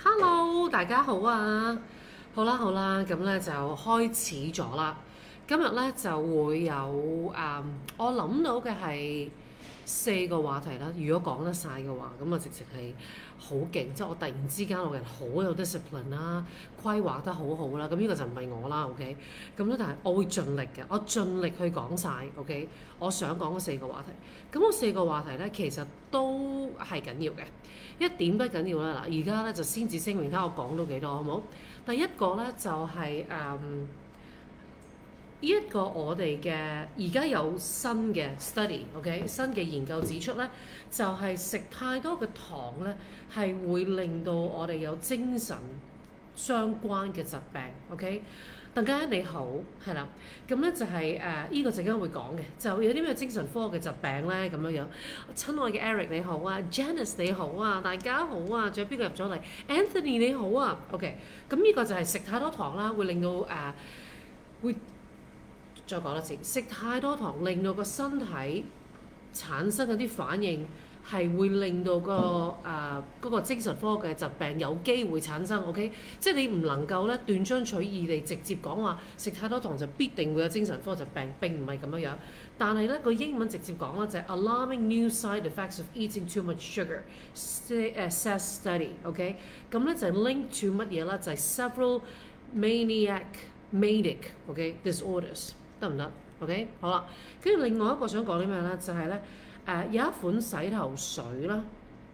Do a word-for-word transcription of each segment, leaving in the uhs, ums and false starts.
Hello，大家好啊！好啦好啦，咁咧就開始咗啦。今日咧就會有誒、嗯我諗到嘅係四個話題啦。如果講得晒嘅話，咁啊直情係好勁，即係我突然之間我個人好有 discipline 啦，規劃得好好啦。咁呢個就唔係我啦，OK？咁咧，但係我會盡力嘅，我盡力去講晒，OK？我想講嗰四個話題，咁嗰四個話題咧其實都係緊要嘅。一點不緊要啦，嗱，而家咧就先至聲明，睇下我講到幾多好冇？第一個咧就係誒呢一個我哋嘅而家有新嘅 study，OK，、新嘅研究指出咧，就係、食太多嘅糖咧，係會令到我哋有精神相關嘅疾病，OK。鄧家欣你好，係啦，咁咧就係誒依個陣間會講嘅，就有啲咩精神科嘅疾病咧咁樣樣。親愛嘅 Eric 你好啊，Janice 你好啊，大家好啊，仲有邊個入咗嚟？Anthony 你好啊，OK。咁呢個就係食太多糖啦，會令到誒、呃、會再講多次，食太多糖令到個身體產生嗰啲反應。係會令到個誒嗰、呃嗰個精神科嘅疾病有機會產生，OK？即係你唔能夠咧斷章取義地直接講話食太多糖就必定會有精神科疾病，並唔係咁樣樣。但係咧個英文直接講啦，就係 alarming new side effects of eating too much sugar， says study，OK？、咁咧就係 link to 乜嘢啦？就係 several maniac manic OK disorders 得唔得？OK 好啦，跟住另外一個想講啲咩咧？就係咧。誒、uh, 有一款洗頭水啦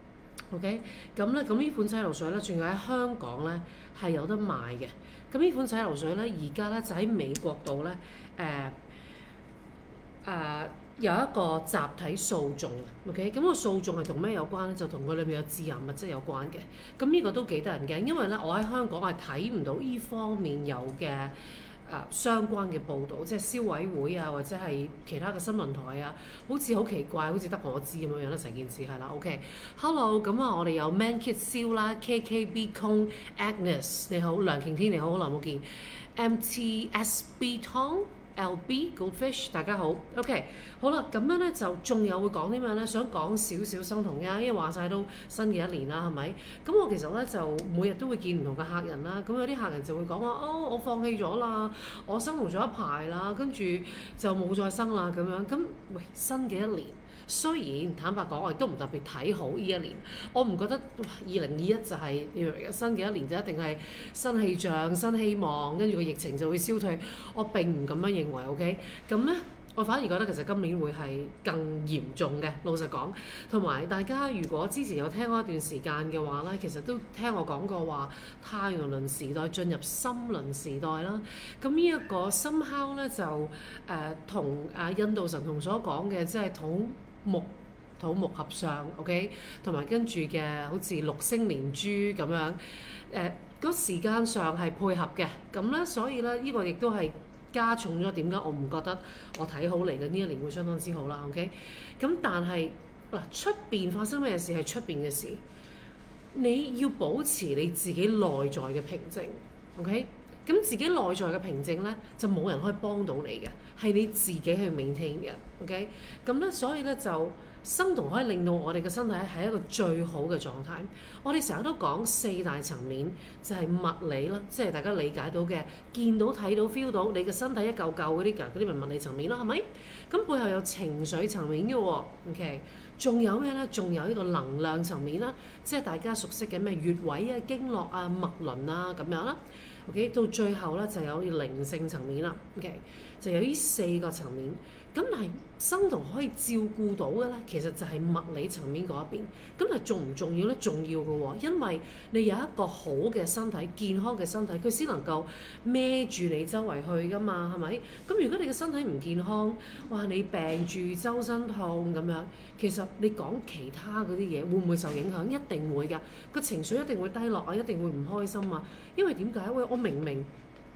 ，OK，咁咧咁呢款洗頭水咧，仲要喺香港咧係有得賣嘅。咁呢款洗頭水咧，而家咧就喺美國度咧，誒、uh, 誒、uh, 有一個集體訴訟，OK，咁個訴訟係同咩有關咧？就同佢裏面有致癌物質有關嘅。咁呢個都幾得人驚，因為咧我喺香港係睇唔到呢方面有嘅。誒、呃、相關嘅報導，即係消委會啊，或者係其他嘅新聞台啊，好似好奇怪，好似得我知咁樣樣啦，成件事係啦，OK。Hello，咁啊，我哋有 Man Kit 燒啦，K K B Kong Agnes 你好，梁瓊天你好，好耐冇見，M T S B Tong L B Goldfish 大家好，OK。好啦，咁樣咧就仲有會講啲咩咧？想講少少生酮呀，因為話晒都新嘅一年啦，係咪？咁我其實咧就每日都會見唔同嘅客人啦。咁有啲客人就會講話：哦，我放棄咗啦，我生酮咗一排啦，跟住就冇再生啦咁樣。咁喂，新嘅一年，雖然坦白講，我亦都唔特別睇好呢一年。我唔覺得二零二一就係、是、新嘅一年就一定係新氣象、新希望，跟住個疫情就會消退。我並唔咁樣認為，OK？咁咧。我反而覺得其實今年會係更嚴重嘅，老實講。同埋大家如果之前有聽過一段時間嘅話咧，其實都聽我講過話太陽輪時代進入心輪時代啦。咁呢一個深烤咧就誒同啊印度神童所講嘅，即係土木土木合相 ，OK，同埋跟住嘅好似六星連珠咁樣誒，個時間上係配合嘅。咁咧，所以咧呢個亦都係。加重咗點解我唔覺得我睇好嚟嘅呢一年會相當之好啦 ，OK？咁但係嗱出邊發生咩事係出邊嘅事，你要保持你自己內在嘅平靜 ，OK？咁自己內在嘅平靜咧就冇人可以幫到你嘅，係你自己去 maintain 嘅 ，OK？咁咧所以咧就。生酮可以令到我哋嘅身體係一個最好嘅狀態。我哋成日都講四大層面，就係物理啦，即係大家理解到嘅，見到、睇到、feel 到，你嘅身體一嚿嚿嗰啲㗎，嗰啲咪物理層面咯，係咪？咁背後有情緒層面嘅喎，OK。仲有咩咧？仲有呢個能量層面啦，即係大家熟悉嘅咩穴位啊、經絡啊、脈輪啊咁樣啦。OK，到最後咧就有靈性層面啦。OK，就有呢四個層面。咁但係生酮可以照顧到嘅咧，其實就係物理層面嗰一邊。咁但係重唔重要咧？重要嘅喎，因為你有一個好嘅身體、健康嘅身體，佢先能夠孭住你周圍去噶嘛，係咪？咁如果你嘅身體唔健康，哇！你病住周身痛咁樣，其實你講其他嗰啲嘢會唔會受影響？一定會㗎，個情緒一定會低落啊，一定會唔開心啊。因為點解？喂，我明明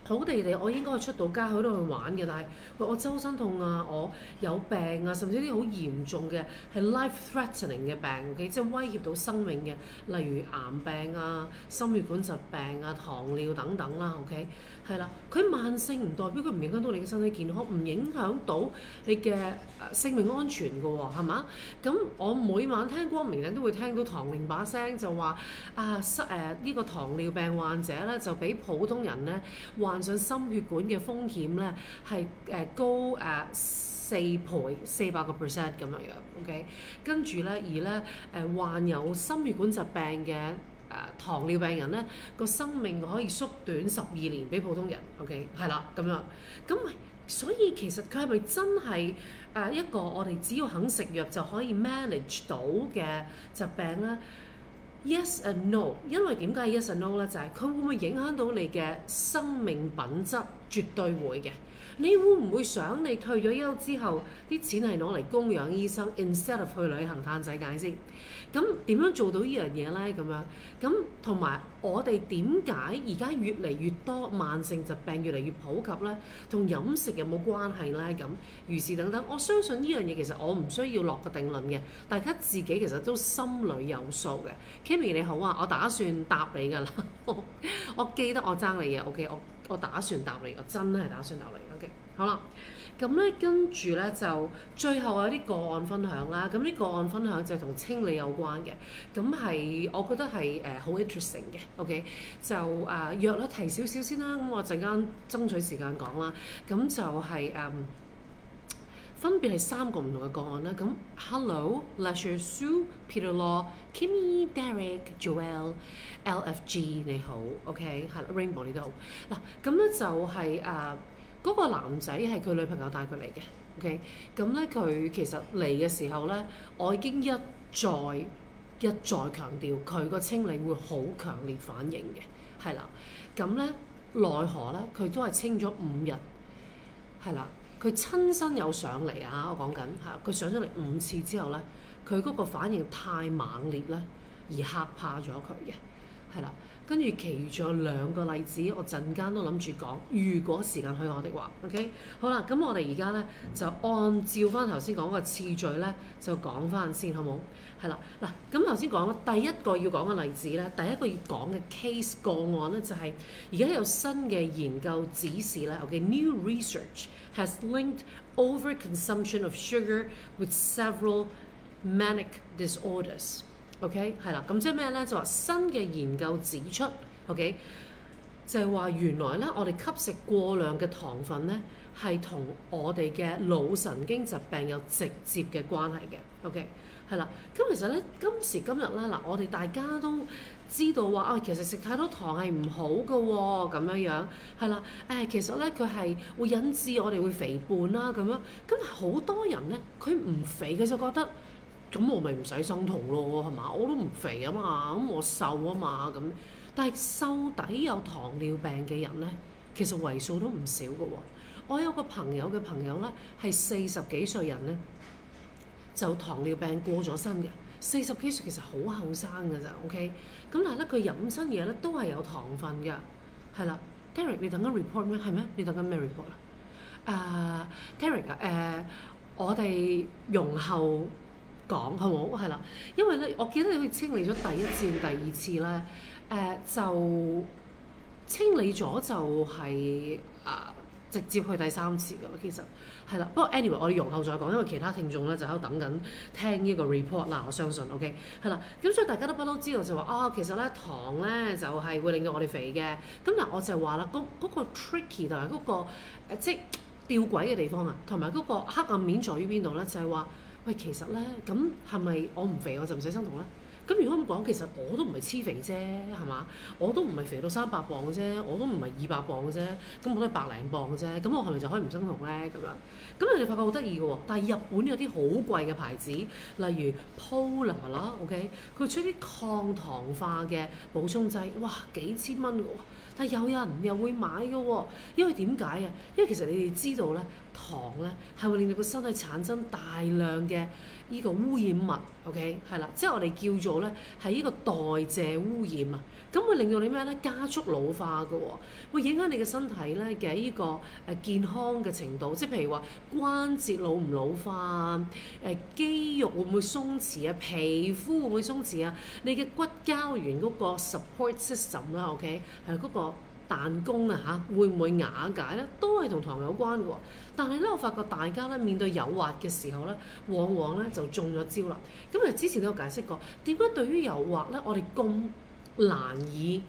好地地，我應該出到街去度去玩嘅，但係喂我周身痛啊，我有病啊，甚至啲好嚴重嘅係 life threatening 嘅病，OK，即係威脅到生命嘅，例如癌病啊、心血管疾病啊、糖尿等等啦，OK，係啦，佢慢性唔代表佢唔影響到你嘅身體健康，唔影響到你嘅誒性命安全㗎喎，係嘛？咁我每晚聽光明頂都會聽到唐玲把聲就話啊，失誒呢個糖尿病患者咧就比普通人咧患上心血管嘅風險咧係誒高誒四倍四百個 percent 咁樣樣 ，OK，跟住咧而咧誒患有心血管疾病嘅誒、呃、糖尿病人咧個生命可以縮短十二年，比普通人 OK 係啦咁樣，咁所以其實佢係咪真係誒一個我哋只要肯食藥就可以 manage 到嘅疾病咧？Yes and no，因為點解 yes and no 咧？就係佢會唔會影響到你嘅生命品質？絕對會嘅。你會唔會想你退咗休之後啲錢係攞嚟供養醫生 ，instead of 去旅行嘆世界先？咁點樣做到呢樣嘢咧？咁樣咁同埋我哋點解而家越嚟越多慢性疾病越嚟越普及咧？同飲食有冇關係咧？咁如是等等，我相信呢樣嘢其實我唔需要落個定論嘅，大家自己其實都心裏有數嘅。Kimmy 你好啊，我打算答你㗎啦，我記得我爭你嘅 ，OK，我我打算答你，我真係打算答你 ，OK，好啦。咁咧，跟住咧就最後有啲個案分享啦。咁呢個案分享就係同清理有關嘅。咁係我覺得係誒好 interesting 嘅。OK，就誒、呃、約咧提少少先啦。咁我陣間爭取時間講啦。咁就係、是、誒、嗯、分別係三個唔同嘅個案啦。咁 Hello，Leisure Sue、Peter Law、Kimmy、Derek、Joel、L F G 你好 ，OK 係啦 ，Rainbow 你都好。嗱，咁咧就係、是、誒。呃嗰個男仔係佢女朋友帶佢嚟嘅 ，OK，咁咧佢其實嚟嘅時候咧，我已經一再一再強調佢個清理會好強烈反應嘅，係啦，咁咧奈何咧佢都係清咗五日，係啦，佢親身有上嚟啊，我講緊係佢上咗嚟五次之後咧，佢嗰個反應太猛烈咧，而嚇怕咗佢嘅，係啦。跟住，其餘仲有兩個例子，我陣間都諗住講。如果時間許可的話 ，OK，好啦，咁我哋而家咧就按照翻頭先講個次序咧，就講翻先，好冇？係啦，嗱，咁頭先講啦，第一個要講嘅例子咧，第一個要講嘅 case 個案咧，就係而家有新嘅研究指示咧 ，OK，new research has linked overconsumption of sugar with several manic disorders。OK，係啦，咁即係咩咧？就話新嘅研究指出 ，OK，就係話原來咧，我哋吸食過量嘅糖分咧，係同我哋嘅腦神經疾病有直接嘅關係嘅。OK，係啦，咁其實咧，今時今日咧，嗱，我哋大家都知道話啊，其實食太多糖係唔好㗎喎，咁樣樣係啦，誒，其實咧佢係會引致我哋會肥胖啦，咁樣，咁好多人咧，佢唔肥佢就覺得。咁我咪唔使生酮咯，係嘛？我都唔肥啊嘛，咁我瘦啊嘛，咁。但係瘦底有糖尿病嘅人咧，其實為數都唔少嘅喎。我有個朋友嘅朋友咧，係四十幾歲人咧，就糖尿病過咗身嘅。四十幾歲其實好後生㗎咋 ，OK？咁但係咧，佢飲親嘢咧都係有糖分㗎，係啦。Derek， 你等緊 report 咩？係咩？你等緊咩 report 啊？誒、uh, ，Derek 啊，誒、uh，我哋容後。講好冇係啦，因為咧，我記得你去清理咗第一次、第二次咧，誒、呃、就清理咗就係、是、啊、呃、直接去第三次㗎啦，其實係啦。不過 anyway，我哋容後再講，因為其他聽眾咧就喺度等緊聽呢個 report 啦。我相信 OK 係啦，咁所以大家都不嬲知道就話啊、哦，其實咧糖咧就係、是、會令到我哋肥嘅。咁嗱，我就話啦，嗰、那、嗰個 tricky 同埋嗰個誒即係吊詭嘅地方啊，同埋嗰個黑暗面在於邊度咧？就係、是、話。喂，其實咧，咁係咪我唔肥我就唔使生酮咧？咁如果咁講，其實我都唔係黐肥啫，係嘛？我都唔係肥到三百磅嘅啫，我都唔係二百磅嘅啫，咁我都係百零磅嘅啫，咁我係咪就可以唔生酮咧？咁樣，咁你哋發覺好得意嘅喎，但係日本有啲好貴嘅牌子，例如 Polar 啦 ，OK，佢出啲抗糖化嘅補充劑，哇，幾千蚊嘅喎，但係有人又會買嘅喎，因為點解啊？因為其實你哋知道咧。糖咧係會令到個身體產生大量嘅呢個污染物 ，OK 係啦，即係我哋叫做咧係呢個代謝污染啊。咁會令到你咩咧？加速老化嘅喎、哦，會影響你嘅身體咧嘅呢個誒健康嘅程度，即係譬如話關節老唔老化啊，誒肌肉會唔會鬆弛啊，皮膚會唔會鬆弛啊，你嘅骨膠原嗰個 support system 啦，OK 係嗰個彈弓啊嚇，會唔會瓦解咧？都係同糖有關嘅喎。但係咧，我發覺大家咧面對誘惑嘅時候咧，往往咧就中咗招啦。咁啊，之前都有解釋過，點解對於誘惑咧，我哋咁難以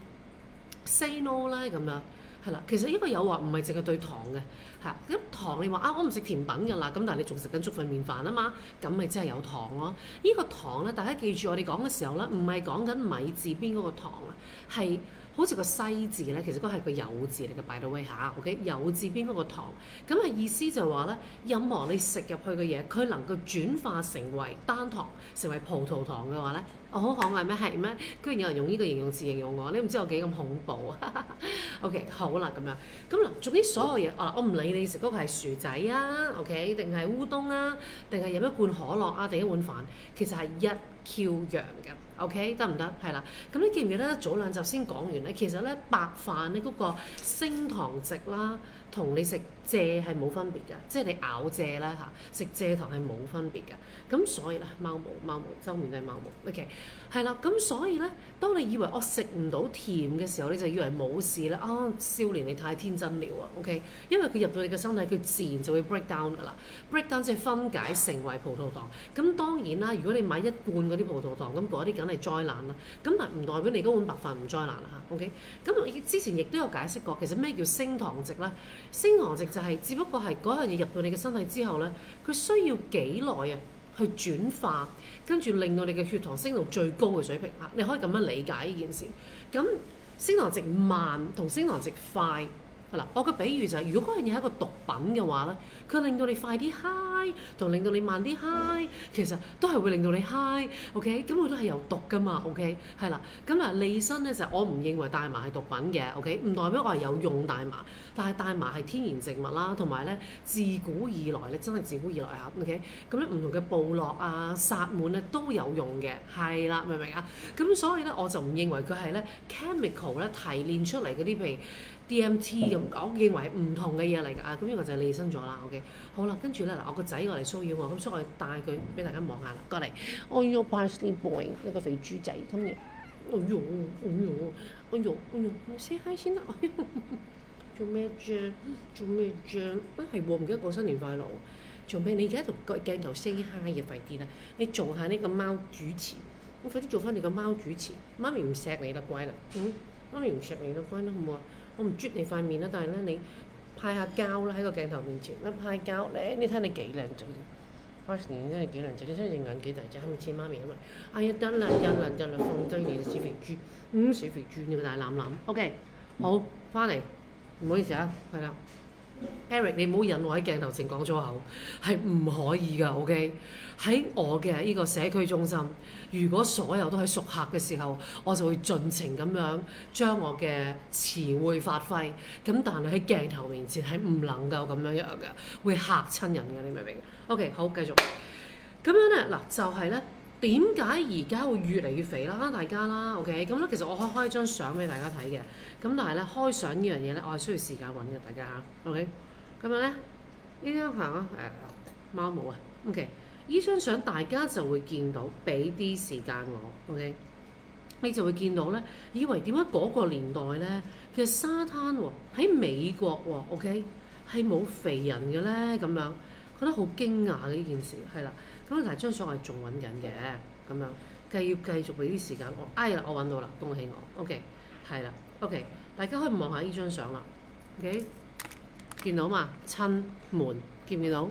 say no 咧咁樣，係啦。其實呢個誘惑唔係淨係對糖嘅，係咁糖你話啊，我唔食甜品㗎啦，咁但係你仲食緊粥粉麵飯啊嘛，咁咪真係有糖咯。呢個糖咧，大家記住我哋講嘅時候咧，唔係講緊米字邊嗰個糖啊，係好似個西字咧，其實都係個酉字嚟嘅，by the way 嚇，OK 酉字邊嗰個糖，咁嘅意思就話咧，任何你食入去嘅嘢，佢能夠轉化成為單糖，成為葡萄糖嘅話咧。我好可愛咩？係咩？居然有人用呢個形容詞形容我，你唔知我幾咁恐怖啊？OK，好啦咁樣，咁嗱，總之所有嘢，啊，我唔理你食嗰個係薯仔啊，OK，定係烏冬啊，定係飲一罐可樂啊，定一碗飯，其實係一 Q 樣嘅。OK 得唔得？係啦，咁你記唔記得早兩集先講完咧？其實咧白飯咧嗰個升糖值啦，同你食蔗係冇分別嘅，即係你咬蔗啦嚇，食蔗糖係冇分別嘅。咁所以咧，貓毛貓毛，周面都係貓毛。OK，係啦，咁所以咧，當你以為我食唔到甜嘅時候，你就以為冇事啦。啊，少年你太天真了啊！OK，因為佢入到你嘅身體，佢自然就會 break down 㗎啦。break down 即係分解成為葡萄糖。咁當然啦，如果你買一罐嗰啲葡萄糖，咁嗰啲梗係災難啦。咁但係唔代表你嗰碗白飯唔災難啦嚇。OK，咁我之前亦都有解釋過，其實咩叫升糖值咧？升糖值就係、是、只不過係嗰樣嘢入到你嘅身體之後咧，佢需要幾耐啊？去轉化，跟住令到你嘅血糖升到最高嘅水平啊！你可以咁樣理解呢件事。咁升糖值慢同升糖值快，係啦。我嘅比喻就係、是，如果嗰樣嘢係一個毒品嘅話咧，佢令到你快啲 high，同令到你慢啲 high，其實都係會令到你 high。OK， 咁佢都係有毒㗎嘛。OK，係啦。咁啊，利申咧就係、我唔認為大麻係毒品嘅。OK，唔代表我係有用大麻。但係大麻係天然植物啦，同埋咧自古以來咧真係自古以來嚇，OK，咁咧唔同嘅部落啊、薩滿咧都有用嘅，係啦，明唔明啊？咁所以咧我就唔認為佢係咧 chemical 咧提煉出嚟嗰啲譬如 D M T 咁，我認為係唔同嘅嘢嚟㗎啊！咁呢個就係利申咗啦，OK，好啦，跟住咧嗱，我個仔過嚟騷擾我，咁所以我帶佢俾大家望下啦，過嚟，我要 Parsley Boy 一個肥豬仔，今日，哎呦，哎呦，哎呦，哎呦，你 say hi 先啦。做咩啫？做咩啫？啊係喎，唔記得講新年快樂。做咩？你而家同個鏡頭 say hi 嘅快啲啦！你做下呢個貓主持，我快啲做翻你個貓主持。媽咪唔錫你啦，乖啦。嗯，媽咪唔錫你啦，乖啦，好唔好啊？我唔啜你塊面啦，但係咧你派下膠啦喺個鏡頭面前，一派膠咧，你睇你幾靚仔。Parsley 真係幾靚仔，你睇隻眼幾大隻，係咪似媽咪啊嘛？哎呀得啦，得啦得啦，放低你小肥豬，嗯小肥豬你個大攬攬。OK，好翻嚟。唔好意思啊，係啦 ，Eric 你唔好引我喺鏡頭前講粗口，係唔可以㗎 OK？喺我嘅呢個社區中心，如果所有都係熟客嘅時候，我就會盡情咁樣將我嘅詞彙發揮。咁但係喺鏡頭面前係唔能夠咁樣樣嘅，會嚇親人嘅，你明唔明 ？OK， 好繼續。咁樣咧嗱，就係、是、咧。點解而家會越嚟越肥啦？大家啦，OK，咁咧其實我可以開張相俾大家睇嘅，咁但係咧開相呢樣嘢咧，我係需要時間揾嘅，大家嚇，OK，咁樣咧呢張相啊，誒貓毛啊 ，OK，呢張相大家就會見到，俾啲時間我 ，OK，你就會見到咧，以為點解嗰個年代咧嘅沙灘喎喺美國喎 ，OK，係冇肥人嘅咧，咁樣覺得好驚訝嘅呢件事，係啦。咁但係張相我係仲揾緊嘅，咁樣繼要繼續俾啲時間我。哎呀，我揾到啦，恭喜我。OK，係啦。OK，大家可以望下呢張相啦。OK，見到嘛？親門見唔見到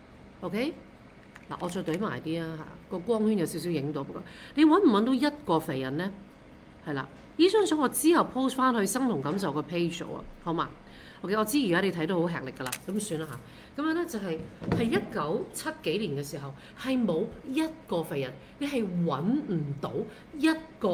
？OK，嗱，我再對埋啲啊嚇，個光圈有少少影到，不過你揾唔揾到一個肥人咧？係啦，呢張相我之後 post 翻去生同感受個 page 啊，好嘛 ？OK，我知而家你睇到好吃力㗎啦，咁算啦嚇。咁樣咧就係係一九七幾年嘅時候，係冇一個肥人，你係揾唔到一個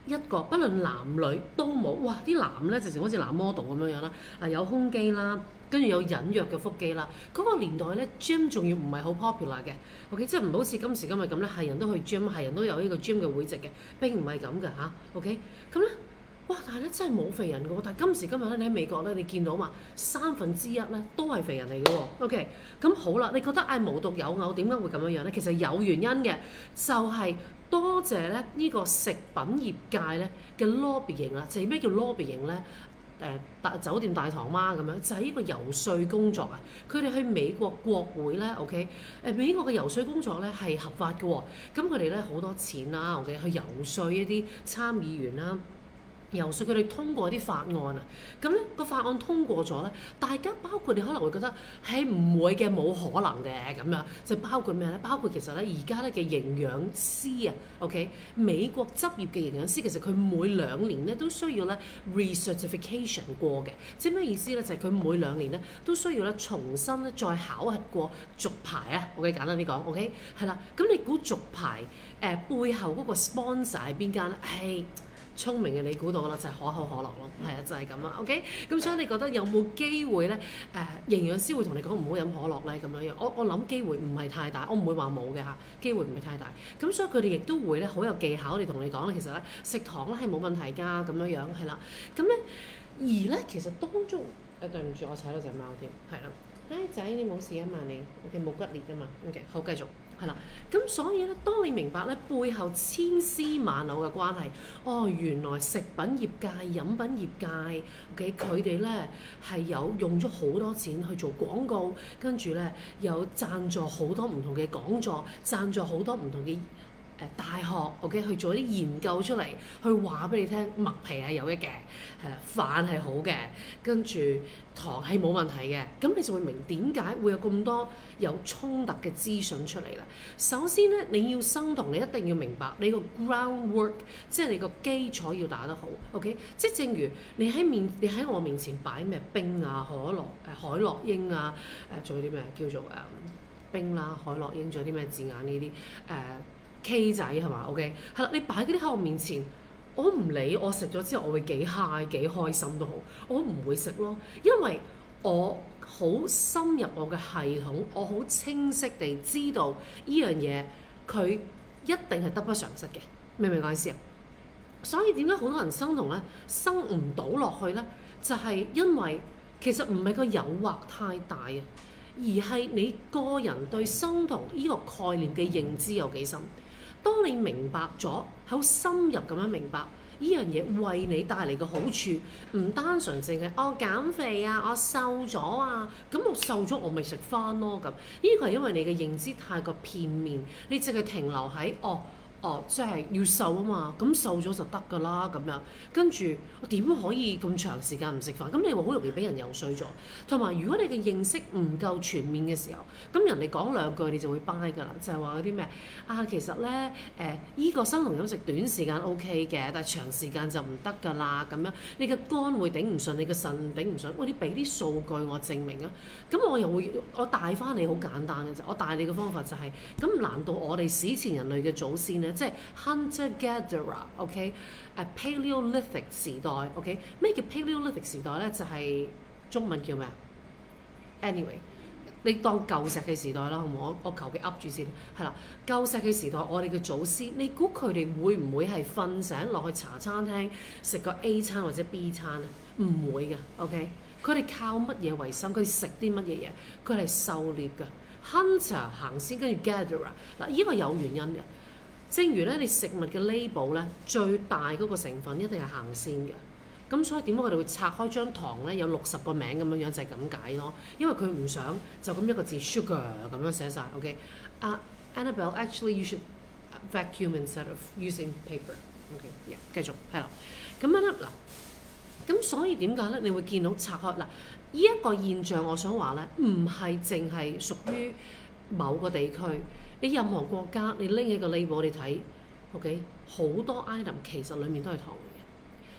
一個，不論男女都冇。哇！啲男咧直情好似男 model 咁樣樣啦，啊有胸肌啦，跟住有隱約嘅腹肌啦。嗰、那個年代咧 gym 仲要唔係好 popular 嘅，OK， 即係唔好似今時今日咁咧，係人都去 gym，係人都有呢個 gym 嘅會籍嘅，並唔係咁嘅嚇，OK，咁咧。哇！但係咧真係冇肥人嘅喎，但係今時今日咧，你喺美國咧，你見到嘛，三分之一咧都係肥人嚟嘅喎。OK，咁好啦，你覺得唉無獨有偶，點解會咁樣樣咧？其實有原因嘅，就係、是、多謝咧呢個食品業界咧嘅 lobbying 啦。就係咩叫 lobbying 咧？誒、呃、大酒店大堂媽咁樣，就係、是、呢個游説工作啊。佢哋去美國國會咧，OK，誒美國嘅游説工作咧係合法嘅喎。咁佢哋咧好多錢啦，OK，去游説一啲參議員啦。游説佢哋通過啲法案啊，咁咧個法案通過咗咧，大家包括你可能會覺得係唔會嘅，冇可能嘅咁樣，就包括咩咧？包括其實咧而家咧嘅營養師啊 ，OK， 美國執業嘅營養師其實佢每兩年咧都需要咧 recertification 過嘅，即係咩意思咧？就係、是、佢每兩年咧都需要咧重新咧再考核過續牌啊。OK， 簡單啲講 ，OK 係啦。咁你估續牌誒、呃、背後嗰個 sponsor 係邊間咧？係。聰明嘅你估到啦，就係、是、可口可樂咯，係啊，就係咁啦，OK。咁所以你覺得有冇機會咧？誒、呃，營養師會同你講唔好飲可樂咧，咁樣樣。我我諗機會唔係太大，我唔會話冇嘅嚇，機會唔係太大。咁所以佢哋亦都會咧好有技巧地同你講咧，其實咧食糖咧係冇問題㗎，咁樣樣係啦。咁咧而咧其實當中誒對唔住，我踩到隻貓添，係啦。唉仔，你冇事啊嘛你 ，OK 冇骨裂啊嘛 ，OK 好繼續。係啦，咁所以咧，當你明白咧背後千絲萬縷嘅關係，哦，原來食品業界、飲品業界嘅佢哋咧係有用咗好多錢去做廣告，跟住咧有贊助好多唔同嘅講座，贊助好多唔同嘅。誒大學 OK 去做啲研究出嚟，去話俾你聽麥皮係有益嘅，係啦，飯係好嘅，跟住糖係冇問題嘅，咁你就會明點解會有咁多有衝突嘅資訊出嚟啦。首先咧，你要生酮，你一定要明白你個 groundwork，即係你個基礎要打得好 OK。即係正如你喺面，你喺我面前擺咩冰啊、可樂、誒海洛英啊、誒仲有啲咩叫做誒、嗯、冰啦、海洛英，仲有啲咩字眼呢啲誒？呃 K 仔係嘛 ？OK 係啦，你擺嗰啲喺我面前，我唔理我食咗之後，我會幾 high 幾開心都好，我唔會食咯，因為我好深入我嘅系統，我好清晰地知道呢樣嘢佢一定係得不償失嘅，明唔明我意思啊？所以點解好多人生酮咧生唔到落去咧？就係、是、因為其實唔係個誘惑太大啊，而係你個人對生酮呢個概念嘅認知有幾深。當你明白咗，好深入咁樣明白呢樣嘢為你帶嚟嘅好處，唔單純淨係我減肥啊，我瘦咗啊，咁我瘦咗我咪食翻咯咁。呢個係因為你嘅認知太過片面，你淨係停留喺哦。哦，即係要瘦啊嘛，咁瘦咗就得㗎啦咁樣。跟住我點可以咁長時間唔食飯？咁你會好容易俾人游説咗。同埋如果你嘅認識唔夠全面嘅時候，咁人哋講兩句你就會 buy 㗎啦，就係話嗰啲咩啊，其實咧誒依個生酮飲食短時間 OK 嘅，但係長時間就唔得㗎啦咁樣。你嘅肝會頂唔順，你嘅腎頂唔順。喂，你俾啲數據我證明啊。咁我又會我帶翻你好簡單嘅啫。我帶你嘅方法就係、是、咁，難道我哋史前人類嘅祖先咧？即係 hunter-gatherer，OK，、okay? 誒、uh, Paleolithic 時代，OK，咩叫 Paleolithic 時代咧？就係、是、中文叫咩啊 ？Anyway，你當舊石器時代啦，好唔好？我我求其噏住先，係啦，舊石器時代，我哋嘅祖先，你估佢哋會唔會係瞓醒落去茶餐廳食個 A 餐或者 B 餐咧？唔會嘅 ，OK，佢哋靠乜嘢為生？佢哋食啲乜嘢嘢？佢係狩獵嘅 hunter 行先，跟住 gatherer 嗱，呢個有原因嘅。正如咧，你食物嘅 label 咧，最大嗰個成分一定係行先嘅。咁所以點解我哋會拆開張糖咧，有六十個名咁樣樣，就係咁解咯。因為佢唔想就咁一個字 sugar 咁樣寫晒。OK，啊、uh, Annabelle，actually you should vacuum instead of using paper。OK，yeah， 繼續係啦。咁樣咧嗱，咁所以點解咧？你會見到拆開嗱，呢、這、一個現象，我想話咧，唔係淨係屬於某個地區。你任何國家，你拎起個 label 你睇 ，OK，好多 item 其實裡面都係糖嘅。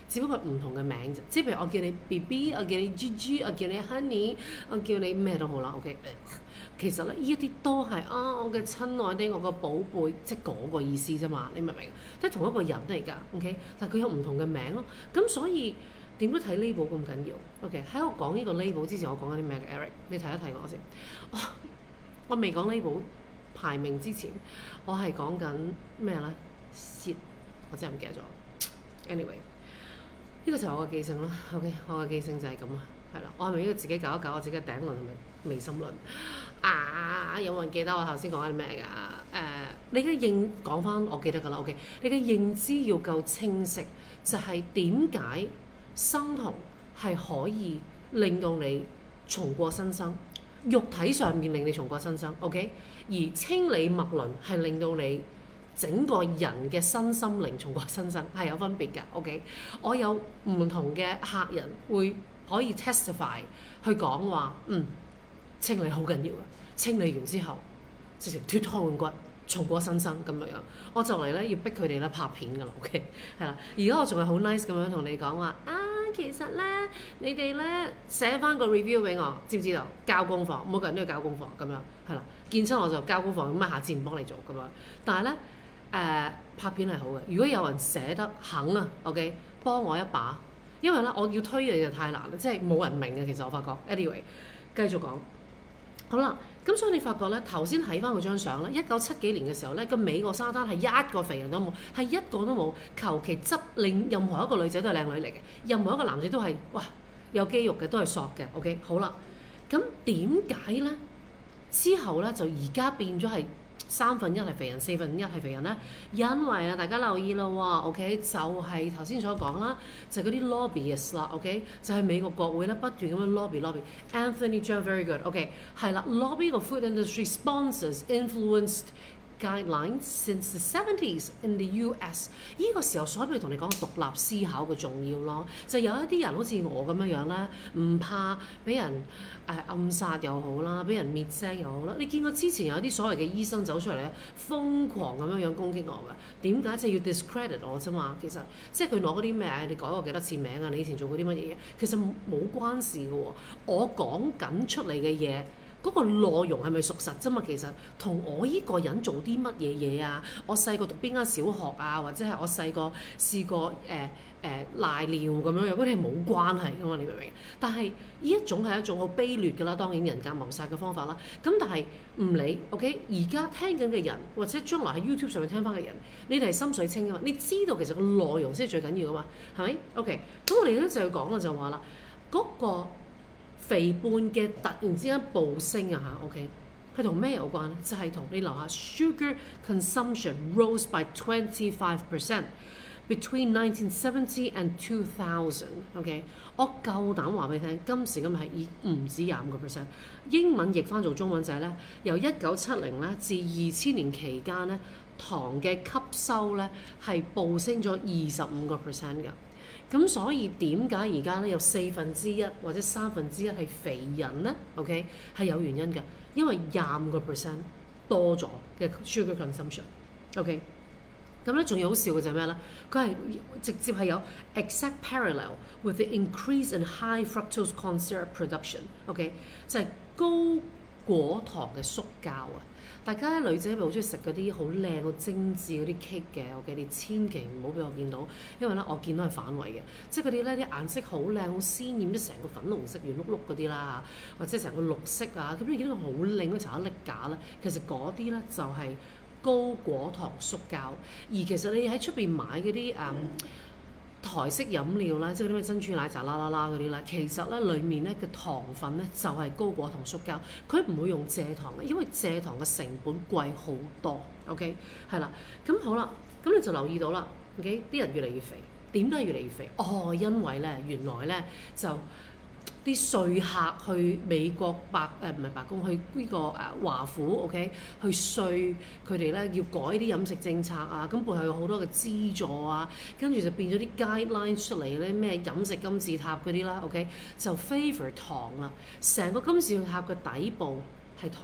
只不過唔同嘅名啫。即係譬如我叫你 B B，我叫你 G G，我叫你 Honey，我叫你咩都好啦。OK，其實咧呢一啲都係啊，我嘅親愛的，我個寶貝，即係嗰個意思啫嘛。你明唔明？即係同一個人嚟㗎。OK，但係佢有唔同嘅名咯。咁所以點解睇 label 咁緊要 ？OK，喺我講呢個 label 之前，我講緊啲咩嘅 Eric？你睇一睇我先。哦、我未講 label 排名之前，我係講緊咩咧 shit 我真係唔記得咗。anyway，呢個就係我嘅記性啦。OK，我嘅記性就係咁啊。係啦，我係咪應該自己搞一搞我自己嘅頂輪同埋眉心輪啊？有冇人記得我頭先講緊咩㗎？誒、呃，你嘅認講翻，我記得㗎啦。OK，你嘅認知要夠清晰，就係點解生酮係可以令到你重過新生，肉體上面令你重過新生。OK，而清理脈輪係令到你整個人嘅身心靈重過新生，係有分別㗎。OK，我有唔同嘅客人會可以 testify 去講話，嗯，清理好緊要嘅，清理完之後直情脫胎換骨，重過新生咁樣樣。我就嚟咧要逼佢哋咧拍片㗎啦。OK，係啦，而家我仲係好 nice 咁樣同你講話啊，其實咧你哋咧寫翻個 review 俾我，知唔知道？交功課，每個人都要交功課咁樣，係啦，見親我就交功課，咁啊下次唔幫你做咁樣。但係咧誒拍片係好嘅，如果有人寫得肯啊 ，OK， 幫我一把。因為咧，我要推嘅就太難啦，即係冇人明嘅。其實我發覺，anyway，繼續講好啦。咁所以你發覺咧，頭先睇翻嗰張相咧，一九七幾年嘅時候咧，個美國沙灘係一個肥人都冇，係一個都冇。求其執令任何一個女仔都係靚女嚟嘅，任何一個男仔都係哇有肌肉嘅，都係索嘅。OK， 好啦，咁點解咧？之後咧就而家變咗係三分一係肥人，四分一係肥人咧，因為啊，大家留意咯喎 ，OK，就係頭先所講啦，就係嗰啲 lobbyist 啦 ，OK，就係美國國會咧不斷咁樣 lobby lobby。Anthony John very good，OK，、okay，係啦 ，lobby 個 food industry sponsors influenced guidelines since the seventies in the U S。呢個時候所以咪同你講獨立思考嘅重要咯，就有一啲人好似我咁樣樣啦，唔怕俾人誒、呃、暗殺又好啦，俾人滅聲又好啦。你見過之前有啲所謂嘅醫生走出嚟咧，瘋狂咁樣樣攻擊我㗎？點解就要 discredit 我啫嘛？其實即係佢攞嗰啲咩，你改過幾多次名啊？你以前做過啲乜嘢嘢？其實冇關事嘅喎，我講緊出嚟嘅嘢。嗰個內容係咪屬實啫嘛？其實同我依個人做啲乜嘢嘢啊？我細個讀邊間小學啊？或者係我細個試過誒誒賴尿咁樣樣，嗰啲係冇關係噶嘛？你明唔明？但係呢一種係一種好卑劣㗎啦，當然人格謀殺嘅方法啦。咁但係唔理 ，OK？而家聽緊嘅人或者將來喺 YouTube 上面聽翻嘅人，你哋係心水清㗎嘛？你知道其實個內容先係最緊要㗎嘛？係咪 ？OK？咁我哋咧就要講啦，就話啦，嗰個肥胖嘅突然之間暴升啊嚇 ，OK， 佢同咩有關咧？就係、是、同你留下 sugar consumption rose by twenty-five percent between nineteen seventy and two thousand，OK，、okay？ 我夠膽話俾你聽，今時今日係已唔止廿五個 percent。英文譯翻做中文就係咧，由一九七零咧至二千年期間咧，糖嘅吸收咧係暴升咗二十五個 percent 㗎。咁所以點解而家咧有四分之一或者三分之一係肥人咧 ？OK 係有原因嘅，因為廿五個 percent 多咗嘅 sugar consumption。OK 咁咧仲要好笑嘅就係咩咧？佢係直接係有 exact parallel with the increase in high fructose corn syrup production。OK 就係高果糖嘅縮膠啊！大家咧女仔咪好中意食嗰啲好靚、好精緻嗰啲 cake 嘅，OK，你千祈唔好俾我見到，因為咧我見到係反胃嘅，即係嗰啲咧啲顏色好靚、好鮮豔，即成個粉紅色圓碌碌嗰啲啦，或者成個綠色啊，咁你見到佢好靚嗰層粒架咧，其實嗰啲咧就係高果糖縮膠，而其實你喺出邊買嗰啲誒台式飲料啦，即係嗰啲咩珍珠奶茶啦啦啦嗰啲啦，其實咧裡面咧嘅糖分咧就係高果糖縮膠，佢唔會用蔗糖嘅，因為蔗糖嘅成本貴好多。OK， 係啦，咁好啦，咁你就留意到啦。OK， 啲人越嚟越肥，點解越嚟越肥？哦，因為咧原來咧就啲說客去美國白誒唔係白宮去呢個誒華府 OK 去說佢哋咧要改啲飲食政策啊，咁背後有好多嘅資助啊，跟住就變咗啲 guidelines 出嚟咧，咩飲食金字塔嗰啲啦 OK 就 favour 糖啦，成個金字塔嘅底部係糖，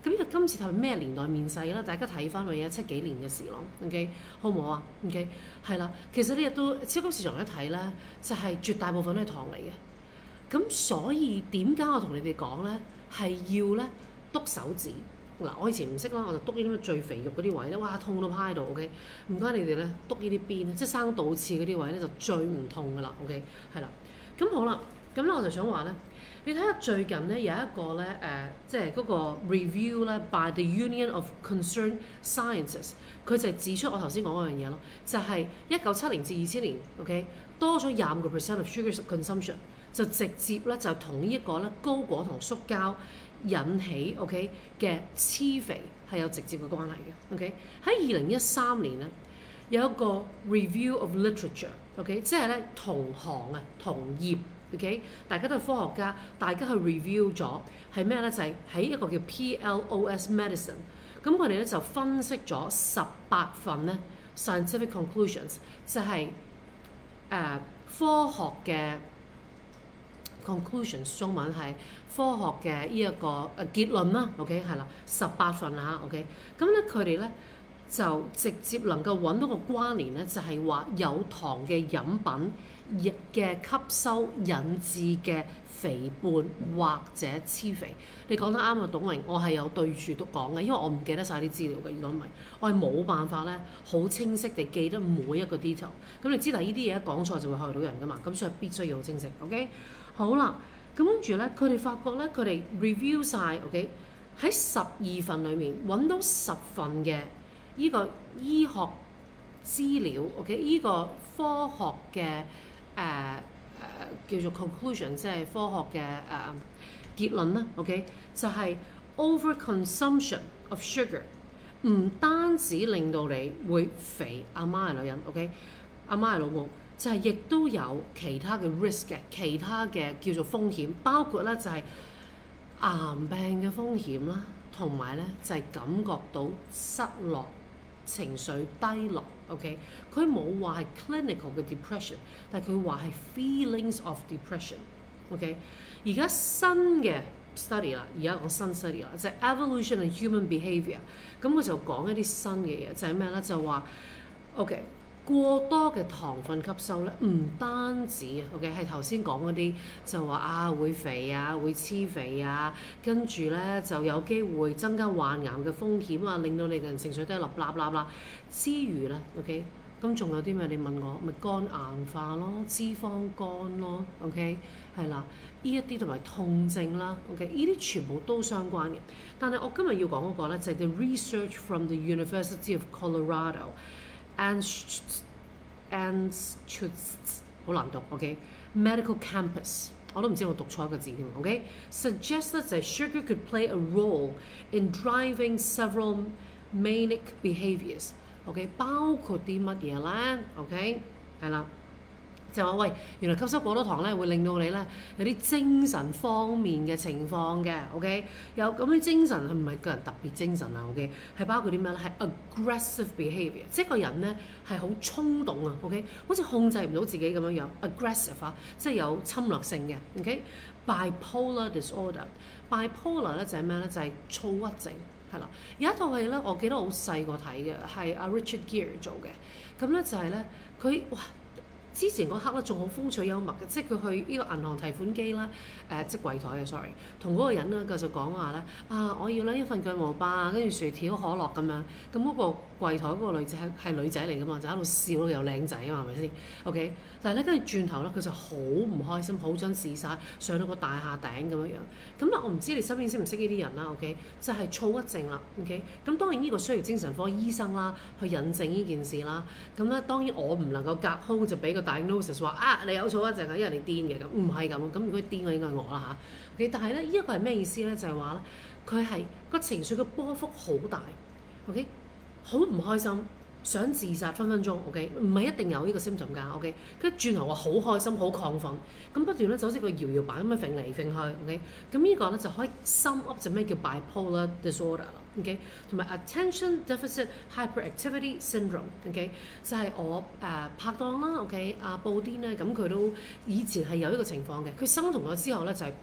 咁呢個金字塔係咩年代面世啦？大家睇翻咪一七幾年嘅事咯，OK 好唔好啊？OK 係啦，其實呢日都超級市場一睇咧，就係、是、絕大部分都係糖嚟嘅。咁所以點解我同你哋講咧，係要咧篤手指嗱？我以前唔識啦，我就篤呢啲最肥肉嗰啲位咧，哇痛到趴喺度 OK。唔該你哋咧篤呢啲邊，即係生倒刺嗰啲位咧就最唔痛噶啦 OK 係啦。咁好啦，咁咧我就想話咧，你睇下最近咧有一個咧誒、呃，即係嗰個 review 咧 by the Union of Concerned Scientists， 佢就係指出我頭先講嗰樣嘢咯，就係一九七零至二千年 OK 多咗廿五個 percent of sugar consumption。就直接咧就同呢一個咧高果同塑膠引起 OK 嘅黐肥係有直接嘅關係嘅 OK。喺二零一三年咧有一個 review of literature OK， 即係咧同行啊同業 OK， 大家都係科學家，大家去 review 咗係咩咧？就係、是、喺一個叫 P L O S Medicine， 咁佢哋咧就分析咗十八份咧 scientific conclusions， 就係、是、誒、呃、科學嘅。conclusions 中文係科學嘅呢一個誒結論啦 ，OK 係啦，十八份啊 OK 咁咧佢哋咧就直接能夠揾到個關聯咧，就係、是、話有糖嘅飲品嘅吸收引致嘅肥胖或者黐肥。你講得啱啊，董榮，我係有對住都講嘅，因為我唔記得晒啲資料嘅，如果唔係，我係冇辦法咧好清晰地記得每一個 detail。咁你知道呢啲嘢一講錯就會害到人噶嘛，咁所以必須要好清晰 ，OK。好啦，咁跟住咧，佢哋發覺咧，佢哋 review 晒 OK 喺十二份裡面揾到十份嘅依個醫學資料 OK， 依個科學嘅誒誒叫做 conclusion， 即係科學嘅誒、呃、結論啦 OK， 就係 overconsumption of sugar 唔單止令到你會肥，阿媽係女人 OK， 阿媽係老母。就係亦都有其他嘅 risk 嘅，其他嘅叫做風險，包括咧就係癌病嘅風險啦，同埋咧就係感覺到失落、情緒低落。OK，佢冇話係 clinical 嘅 depression， 但係佢話係 feelings of depression。OK， 而家新嘅 study 啦，而家講新 study 啦，就係 evolution and human behaviour。咁佢就講一啲新嘅嘢，就係咩咧？就話 OK。過多嘅糖分吸收咧，唔單止 OK 係頭先講嗰啲就話啊會肥啊會黐肥啊，跟住咧就有機會增加患癌嘅風險啊，令到你嘅人情緒低落，啦啦啦之餘咧 OK， 咁仲有啲咩？你問我咪肝硬化咯，脂肪肝咯 OK 係啦，呢一啲同埋痛症啦 OK， 呢啲全部都相關嘅。但係我今日要講嗰個咧就係 the research from the University of Colorado。And and 好難讀 ，OK？Medical campus 我都唔知我讀錯一個字添 ，OK？Suggest that sugar could play a role in driving several manic behaviours，OK？ 包括啲乜嘢咧 ？OK？係啦。就話喂，原來吸收過多糖咧，會令到你咧有啲精神方面嘅情況嘅 ，OK？ 有咁啲精神係唔係個人特別精神啊 ？OK？ 係包括啲咩咧？係 aggressive behaviour， 即係個人咧係好衝動啊 ，OK？ 好似控制唔到自己咁樣樣 ，aggressive 啊，即係有侵略性嘅 ，OK？Bipolar disorder，bipolar 咧就係咩咧？就係、是、躁鬱症，係啦。有一套戲咧，我記得好細個睇嘅，係阿 Richard Gere 做嘅，咁咧就係咧佢哇〜之前嗰刻咧仲好風趣幽默嘅，即係佢去呢個銀行提款機啦，誒、呃、即係櫃台嘅 sorry，同嗰個人咧佢就講話咧啊，我要咧一份巨無霸，跟住薯條可樂咁樣，咁嗰個櫃台嗰個女仔係女仔嚟噶嘛，就喺度笑咯，又靚仔啊嘛，係咪先 ？OK， 但係咧跟住轉頭咧佢就好唔開心，好想自殺，上到個大廈頂咁樣樣。咁咧我唔知你身邊識唔識呢啲人啦 ，OK， 就係躁鬱症啦 ，OK。咁當然呢個需要精神科醫生啦去引證呢件事啦。咁咧當然我唔能夠隔空就俾個diagnosis 話啊，你有躁鬱症啊，因為你癲嘅咁，唔係咁。咁如果癲嘅應該係我啦嚇。OK， 但係咧呢一個係咩意思咧？就係話咧，佢係個情緒嘅波幅好大。OK， 好唔開心，想自殺分分鐘。OK， 唔係一定有呢個 symptom 㗎。OK， 跟住轉頭話好開心，好亢奮，咁不斷咧就好似個搖搖板咁樣揈嚟揈去。OK， 咁呢個咧就可以 sum up 就咩叫 bipolar disorder 啦。OK， 同埋 attention deficit hyperactivity syndrome。OK， 就係我誒、呃、拍檔啦。OK，阿布甸咧，咁佢都以前係有呢個情況嘅。佢生酮咗之後咧就係、是、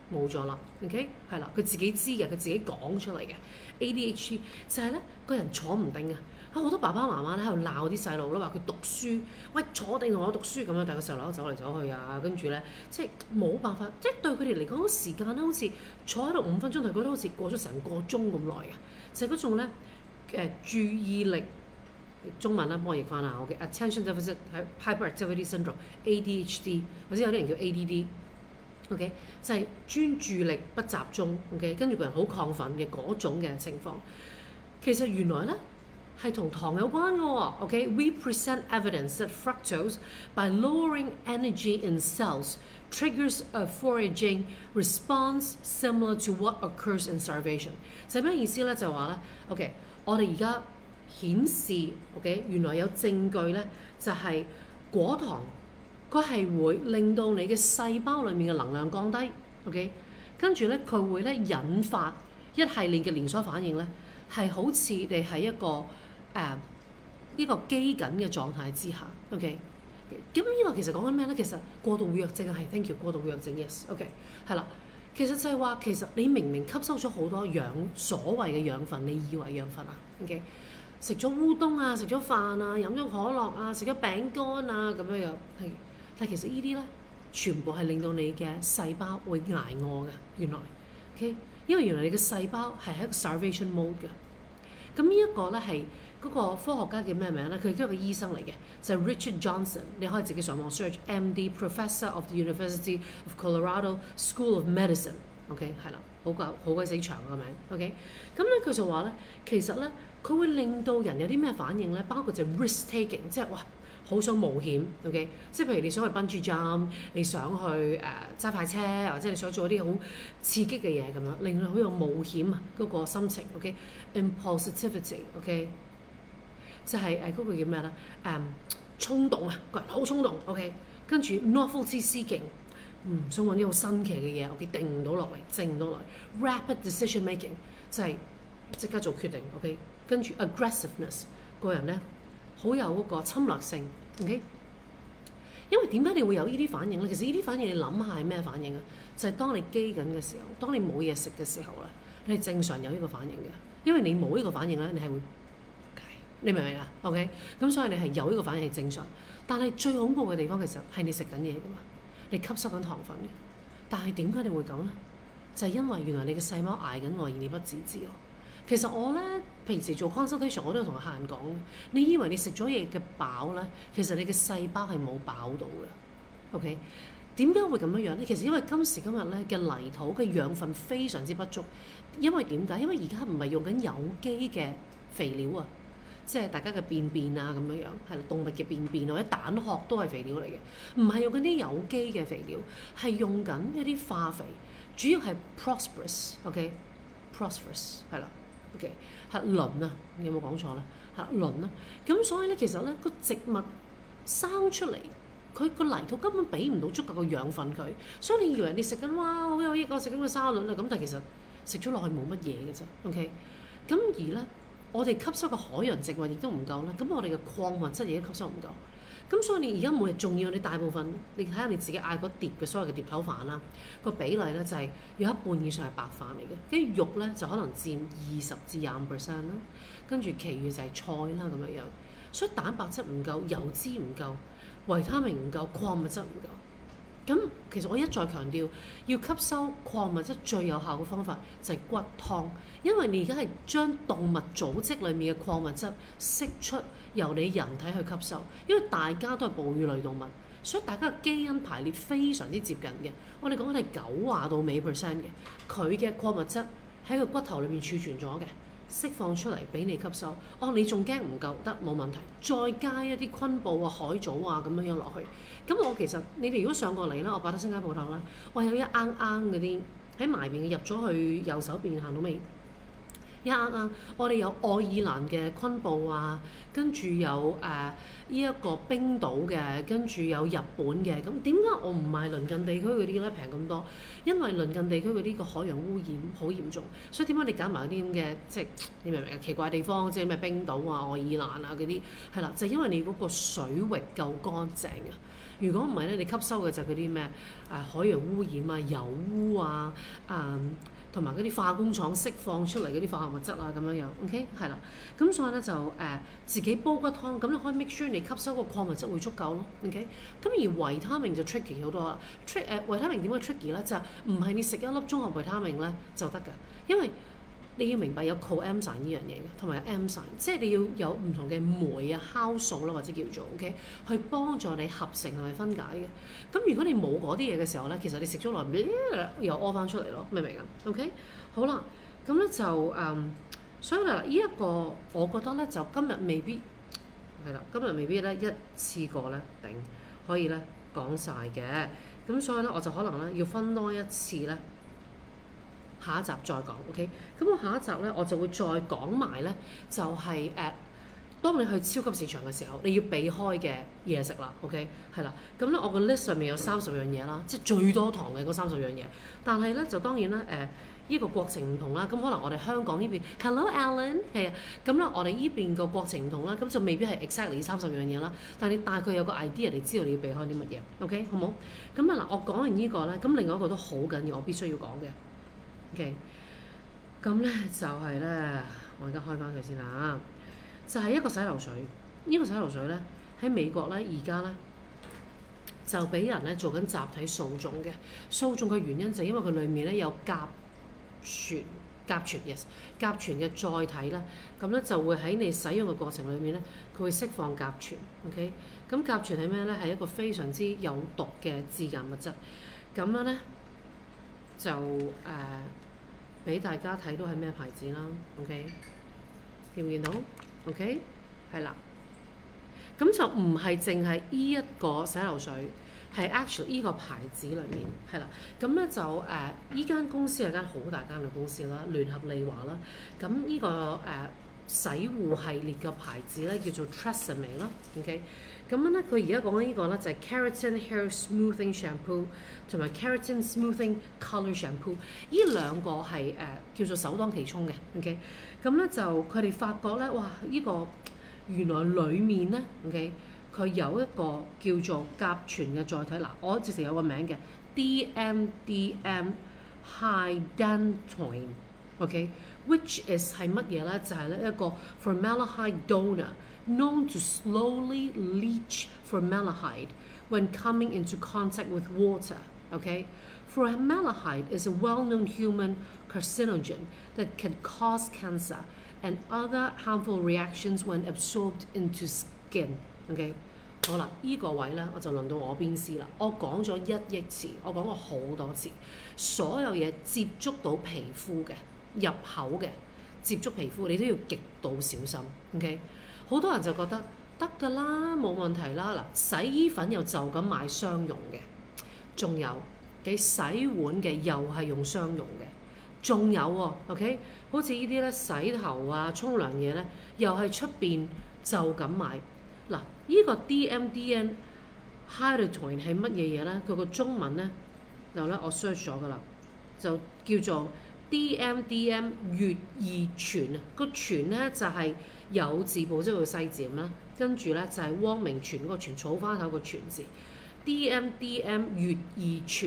冇咗啦，OK 係啦，佢自己知嘅，佢自己講出嚟嘅 A D H D 就係咧個人坐唔定啊！啊好多爸爸媽媽咧喺度鬧啲細路咯，話佢讀書，喂坐定同我讀書咁樣，但係個細路走嚟走去啊，跟住咧即係冇辦法，即係對佢哋嚟講時間咧好似坐喺度五分鐘，佢覺得好似過咗成個鐘咁耐嘅，就係、是、嗰種咧誒、呃、注意力中文啦，幫我譯翻下我嘅 attention deficit hyperactivity syndrome A D H D 或者有啲人叫 A D D。OK， 就係專注力不集中，OK， 跟住個人好亢奮嘅嗰種嘅情況。其實原來咧係同糖有關嘅喎，OK。We present evidence that fructose by lowering energy in cells triggers a foraging response similar to what occurs in starvation。就係咩意思咧？就係話咧，OK，我哋而家顯示 OK， 原來有證據咧，就係果糖。佢係會令到你嘅細胞裡面嘅能量降低 ，OK， 跟住咧佢會咧引發一系列嘅連鎖反應咧，係好似你喺一個誒呢、呃這個機緊嘅狀態之下 ，OK， 咁呢個其實講緊咩咧？其實過度活躍症係 thank you 過度活躍症 yes，OK， 係啦，其實就係話其實你明明吸收咗好多養所謂嘅養分，你以為養分啊 ，OK， 食咗烏冬啊，食咗飯啊，飲咗可樂啊，食咗餅乾啊咁樣樣係。但其實呢啲咧，全部係令到你嘅細胞會捱餓嘅。原來 ，OK， 因為原來你嘅細胞係喺一個 starvation mode 嘅。咁呢一個咧係嗰個科學家叫咩名咧？佢都係個醫生嚟嘅，就係、是、Richard Johnson。你可以自己上網 search M D Professor of the University of Colorado School of Medicine。OK， 係啦，好鬼好鬼死長個名。OK， 咁咧佢就話咧，其實咧佢會令到人有啲咩反應咧？包括就 risk taking， 即係哇。好想冒險 ，OK， 即係譬如你想去 bungee jump，你想去誒揸、呃、快車，或者你想做啲好刺激嘅嘢咁樣，令到好有冒險啊嗰個心情 ，OK，impulsivity，OK，、okay? 就係誒嗰個叫咩咧？誒、嗯、衝動啊，個人好衝動 ，OK， 跟住 novelty seeking， 嗯想揾啲好新奇嘅嘢 ，OK， 定唔到落嚟，靜唔到落嚟 ，rapid decision making， 就係即刻做決定 ，OK， 跟住 aggressiveness， 個人咧。好有嗰個侵略性 ，OK？ 因為點解你會有呢啲反應咧？其實呢啲反應你諗下係咩反應啊？就係、是、當你飢緊嘅時候，當你冇嘢食嘅時候咧，你係正常有呢個反應嘅。因為你冇呢個反應咧，你係會，你明唔明啊 ？OK？ 咁所以你係有呢個反應係正常。但係最恐怖嘅地方其實係你食緊嘢㗎嘛，你吸收緊糖分嘅。但係點解你會咁咧？就係、是、因為原來你嘅細胞捱緊餓而你不自知咯。其實我咧平時做 consultation 我都有同客人講，你以為你食咗嘢嘅飽咧，其實你嘅細胞係冇飽到嘅。OK， 點解會咁樣樣咧？其實因為今時今日咧嘅泥土嘅養分非常之不足，因為點解？因為而家唔係用緊有機嘅肥料啊，即係大家嘅便便啊咁樣樣，係動物嘅便便或者蛋殼都係肥料嚟嘅，唔係用緊啲有機嘅肥料，係用緊一啲化肥，主要係 prosperous，OK，prosperous 係啦。OK， 係磷啊，你有冇講錯咧？係磷啊，咁所以咧，其實咧個植物生出嚟，佢個泥土根本俾唔到足夠嘅養分佢，所以你以為你食緊哇好有益啊，食緊個沙律啊，咁但係其實食咗落去冇乜嘢嘅啫。OK，咁而咧，我哋吸收嘅海洋植物亦都唔夠啦，咁我哋嘅礦物質亦都吸收唔夠。咁所以你而家每日仲要你大部分，你睇下你自己嗌嗰碟嘅所謂嘅碟頭飯啦，個比例咧就係有一半以上係白飯嚟嘅，跟住肉咧就可能佔二十至廿五 percent 啦，跟住其餘就係菜啦咁樣樣，所以蛋白質唔夠，油脂唔夠，維他命唔夠，礦物質唔夠。咁其實我一再強調，要吸收礦物質最有效嘅方法就係骨湯，因為你而家係將動物組織裡面嘅礦物質釋出，由你人體去吸收。因為大家都係哺乳類動物，所以大家嘅基因排列非常之接近嘅。我哋講緊係九話到尾 percent 嘅，佢嘅礦物質喺個骨頭裏面儲存咗嘅，釋放出嚟俾你吸收。哦，你仲驚唔夠？得冇問題，再加一啲昆布啊、海藻啊咁樣樣落去。咁我其實你哋如果上過嚟啦，我百德新街鋪頭啦，我有一罌罌嗰啲喺埋邊嘅，入咗去右手邊行到未？一罌罌，我哋有愛爾蘭嘅昆布啊，跟住有誒呢一個冰島嘅，跟住有日本嘅。咁點解我唔買鄰近地區嗰啲咧平咁多？因為鄰近地區嗰啲個海洋污染好嚴重，所以點解你揀埋啲咁嘅即係你明唔明啊？奇怪地方即係咩冰島啊、愛爾蘭啊嗰啲係啦，就係、因為你嗰個水域夠乾淨啊。 如果唔係咧，你吸收嘅就係嗰啲咩誒海洋污染啊、油污啊、誒同埋嗰啲化工廠釋放出嚟嗰啲化學物質啊咁樣樣，OK 係啦。咁所以咧就誒、呃、自己煲個湯，咁你可以 make sure 你吸收個礦物質會足夠咯，OK。咁而維他命就 tricky 好多啦，trick 誒維他命點解 tricky 咧？就唔係你食一粒綜合維他命咧就得㗎，因為你要明白有 coenzyme 呢樣嘢嘅，同埋有 enzyme，即係你要有唔同嘅酶啊、酵素啦，或者叫做 OK，去幫助你合成同埋分解嘅。咁如果你冇嗰啲嘢嘅時候咧，其實你食咗落嚟又屙翻出嚟咯，明唔明啊 ？OK， 好啦，咁咧就誒、嗯，所以啦，呢、這、一個我覺得咧就今日未必係啦，今日未必咧一次過咧頂可以咧講晒嘅，咁所以咧我就可能咧要分多一次咧。下一集再講 ，OK？咁我下一集咧，我就會再講埋咧，就係、是、誒、呃，當你去超級市場嘅時候，你要避開嘅嘢食啦，OK？係啦，咁咧我個 list 上面有三十樣嘢啦，即係最多糖嘅嗰三十樣嘢。但係咧就當然啦，誒、呃，呢、這個國情唔同啦，咁可能我哋香港呢邊 ，Hello Alan，係啊，咁咧我哋呢邊個國情唔同啦，咁就未必係 exactly 三十樣嘢啦。但係你大概有個 idea，你知道你要避開啲乜嘢 ，OK？好冇？咁啊嗱，我講完個呢個咧，咁另外一個都好緊要，我必須要講嘅。OK，咁咧就係咧，我而家開翻佢先啦。就係、是、一個洗頭水，呢、這個洗頭水咧喺美國咧而家咧就俾人咧做緊集體訴訟嘅。訴訟嘅原因就係因為佢裡面咧有甲醛、甲醛 yes，甲醛嘅載體咧，咁咧就會喺你使用嘅過程裡面咧，佢會釋放甲醛。OK，咁甲醛係咩咧？係一個非常之有毒嘅致癌物質。咁樣咧就誒。呃俾大家睇到係咩牌子啦 ，OK？ 見唔見到 ？OK？ 係啦，咁就唔係淨係依一個洗頭水，係 actually 依個牌子裏面係啦。咁咧就誒，依、呃、間公司係間好大間嘅公司啦，聯合利華啦。咁呢、這個誒、呃、洗護系列嘅牌子咧叫做 Tresemme 啦 ，OK？ 咁樣咧，佢而家講緊呢個咧就係 Keratin Hair Smoothing Shampoo 同埋 Keratin Smoothing Color Shampoo， 呢兩個係誒、呃、叫做首當其衝嘅 ，OK？ 咁咧就佢哋發覺咧，哇！呢、這個原來裡面咧 ，OK？ 佢有一個叫做甲醛嘅載體，嗱，我直情有個名嘅 D M D M Hydantoin，OK？Which is 係乜嘢咧？就係、是、咧一個 formaldehyde donor。known to slowly leach formaldehyde when coming into contact with water. Okay? Formaldehyde is a well-known human carcinogen that can cause cancer and other harmful reactions when absorbed into skin. Okay? 好啦，呢、這個位咧我就輪到我邊師啦。我講咗一億次，我講過好多次，所有嘢接觸到皮膚嘅、入口嘅、接觸皮膚，你都要極度小心。OK？好多人就覺得得㗎啦，冇問題啦。嗱，洗衣粉又就咁買商用嘅，仲有你洗碗嘅又係用商用嘅，仲有喎 ，OK？ 好似呢啲咧洗頭啊、沖涼嘢咧，又係出邊就咁買。嗱，呢個 D M D M Hydantoin 係乜嘢嘢咧？佢個中文咧，然後咧我 search 咗㗎啦，就叫做 D M D M 乙二醛啊。個醛咧就係、是有字部即係個細字啦，跟住咧就係汪明荃嗰個荃，草花頭個荃字 ，D M D M 乙二醛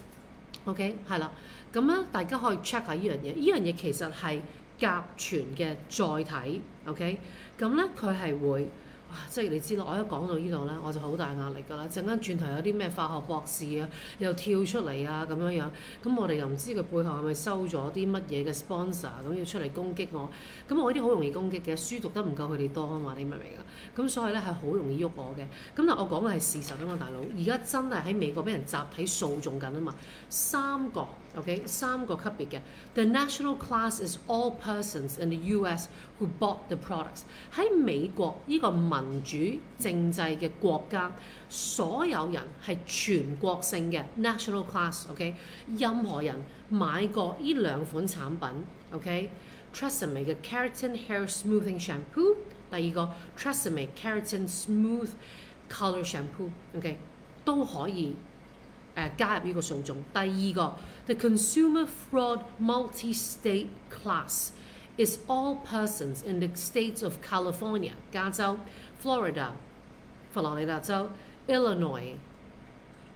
，OK 係啦，咁咧大家可以 check 下呢樣嘢，呢樣嘢其實係甲醛嘅載體 ，OK，咁咧佢係會。哇！即係你知啦，我一講到呢度咧，我就好大壓力㗎啦。陣間轉頭有啲咩化學博士啊，又跳出嚟啊咁樣樣，咁我哋又唔知佢背後係咪收咗啲乜嘢嘅 sponsor，咁要出嚟攻擊我。咁我呢啲好容易攻擊嘅，書讀得唔夠佢哋多啊嘛，你明唔明啊？咁所以咧係好容易喐我嘅。咁但我講嘅係事實啊嘛，大佬。而家真係喺美國俾人集體訴訟緊啊嘛，三個 OK 三個級別嘅。The national class is all persons in the U S who bought the products。喺美國呢個民主政制嘅國家，所有人係全國性嘅 national class，OK？ 任何人買過呢兩款產品 ，OK？Tresemme 嘅 Keratin Hair Smoothing Shampoo， 第二個 Tresemme Keratin Smooth Color Shampoo，OK？ 都可以誒、呃、加入呢個訴訟。第二個 The Consumer Fraud Multi-State Class is all persons in the states of California 加州、Florida 佛羅里達州、Illinois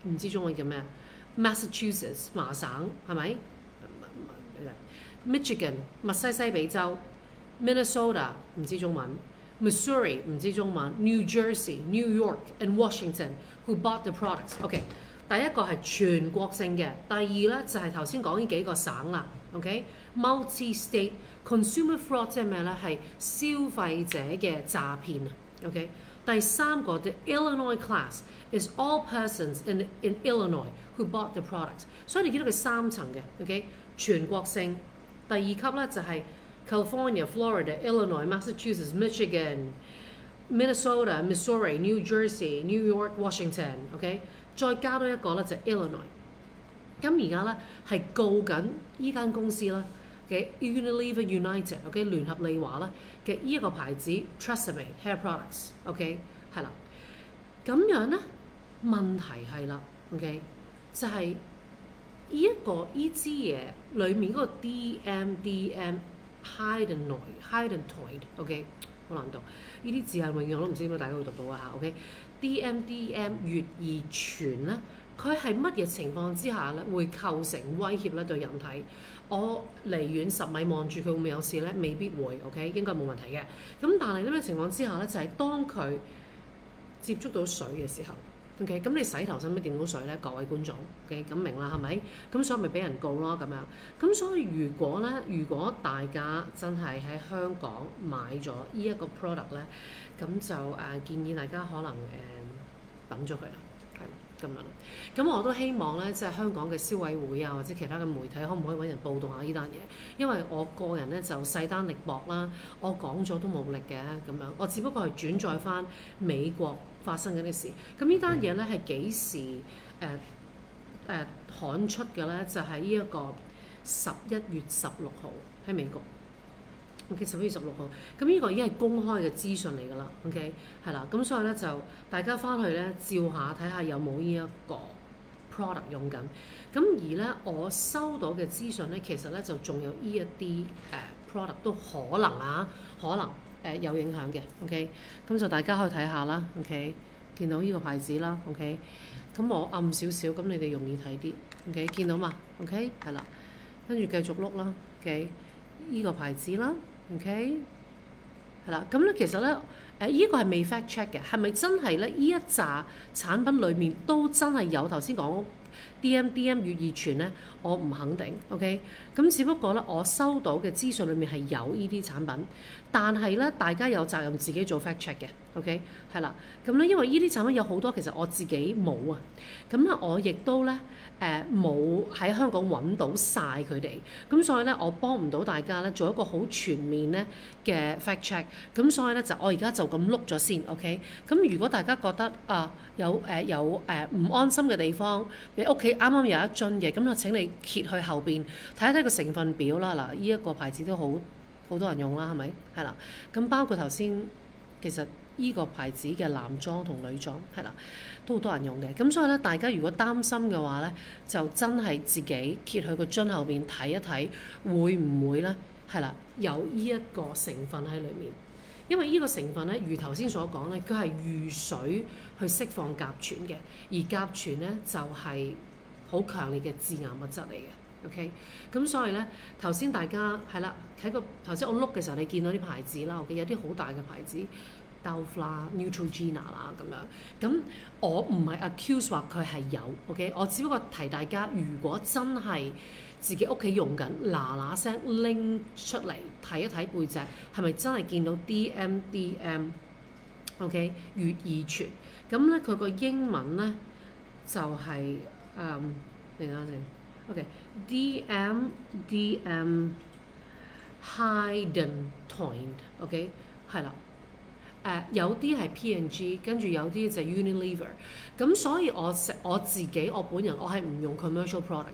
唔知中文叫咩 Massachusetts 麻省係咪 ？Michigan 密西西比州 ，Minnesota 唔知中文 ，Missouri 唔知中文 ，New Jersey、New York and Washington who bought the products。OK， 第一個係全國性嘅，第二咧就係頭先講呢幾個省啦。OK，multi-state consumer fraud 即係咩咧？係消費者嘅詐騙啊。OK， 第三個 the Illinois class is all persons in in Illinois who bought the products。所以你見到佢三層嘅 OK， 全國性。第二級咧就係 California、Florida、Illinois、Massachusetts、Michigan、Minnesota、Missouri、New Jersey、New York、Washington。OK， 再加多一個咧就係 Illinois。咁而家咧係告緊依間公司啦嘅 Unilever United OK 聯合利華啦嘅依一個牌子 Tresemme Hair Products OK 係啦。咁樣咧問題係啦 OK 就係。呢一個依支嘢裡面嗰個 D M D M Hydronoid Hydronoid OK 好難讀，呢啲字係永遠我都唔知點解大家會讀到啊嚇 OK D M D M 乙二醛咧，佢係乜嘢情況之下咧會構成威脅咧對人體？我離遠十米望住佢會唔會有事咧？未必會 OK 應該冇問題嘅。咁但係呢咩情況之下咧，就係、是、當佢接觸到水嘅時候。OK， 咁你洗頭使唔使掂到水咧？各位觀眾，OK， 咁明啦，係咪？咁所以咪俾人告咯咁樣。咁所以如果咧，如果大家真係喺香港買咗呢一個 product 咧，咁就誒、呃、建議大家可能誒等咗佢啦，係咁樣。咁我都希望咧，即係香港嘅消委會啊，或者其他嘅媒體，可唔可以揾人報導下呢單嘢？因為我個人咧就勢單力薄啦，我講咗都冇力嘅咁樣。我只不過係轉載翻美國發生緊嘅事，咁呢單嘢咧係幾時誒誒刊出嘅咧？就係呢一個十一月十六號喺美國。OK， 十一月十六號，咁呢個已經係公開嘅資訊嚟㗎啦。OK， 係啦，咁所以咧就大家翻去咧照下睇下有冇呢一個 product 用緊。咁而咧我收到嘅資訊咧，其實咧就仲有呢一啲誒 product 都可能啊，可能。誒、呃、有影響嘅 ，OK， 咁就大家可以睇下啦 ，OK， 見到呢個牌子啦 ，OK， 咁我暗少少，咁你哋容易睇啲 ，OK， 見到嘛 ，OK， 係啦，跟住繼續碌啦 ，OK， 呢個牌子啦 ，OK， 係啦，咁咧其實咧誒呢、呃這個係未 fact check 嘅，係咪真係咧呢一紮產品裡面都真係有頭先講 D M D M 乙二醛咧？我唔肯定 ，OK， 咁只不過咧我收到嘅資訊裡面係有呢啲產品。但係咧，大家有責任自己做 fact check 嘅 ，OK， 係啦。咁咧，因為呢啲產品有好多其實我自己冇啊，咁咧我亦都咧誒冇喺香港揾到晒佢哋，咁所以咧我幫唔到大家咧做一個好全面咧嘅 fact check，咁所以咧就我而家就咁碌咗先 ，OK。咁如果大家覺得啊有誒、呃、有誒唔、呃、安心嘅地方，你屋企啱啱有一樽嘅，咁就請你揭去後邊睇一睇個成分表啦。嗱，呢一個牌子都好。好多人用啦，係咪？係啦，咁包括頭先，其實依個牌子嘅男裝同女裝係啦，都好多人用嘅。咁所以咧，大家如果擔心嘅話咧，就真係自己揭去個樽後邊睇一睇，會唔會咧？係啦，有呢一個成分喺裡面。因為呢個成分咧，如頭先所講咧，佢係遇水去釋放甲醛嘅，而甲醛咧就係好強烈嘅致癌物質嚟嘅。OK，咁所以咧，頭先大家係啦，喺個頭先我碌嘅時候，你見到啲牌子啦，OK，有啲好大嘅牌子 Dove 啦、Neutrogena 啦咁樣。咁我唔係 accuse 話佢係有 OK， 我只不過提大家，如果真係自己屋企用緊，嗱嗱聲拎出嚟睇一睇背脊，係咪真係見到 D M D M OK 乙二醛？咁咧佢個英文咧就係、是、誒，等下先 OK。D M D M Hydronoid，OK， 係啦，誒、uh, 有啲係 P and G， 跟住有啲就 Unilever，咁所以我食我自己我本人我係唔用 commercial product 嘅，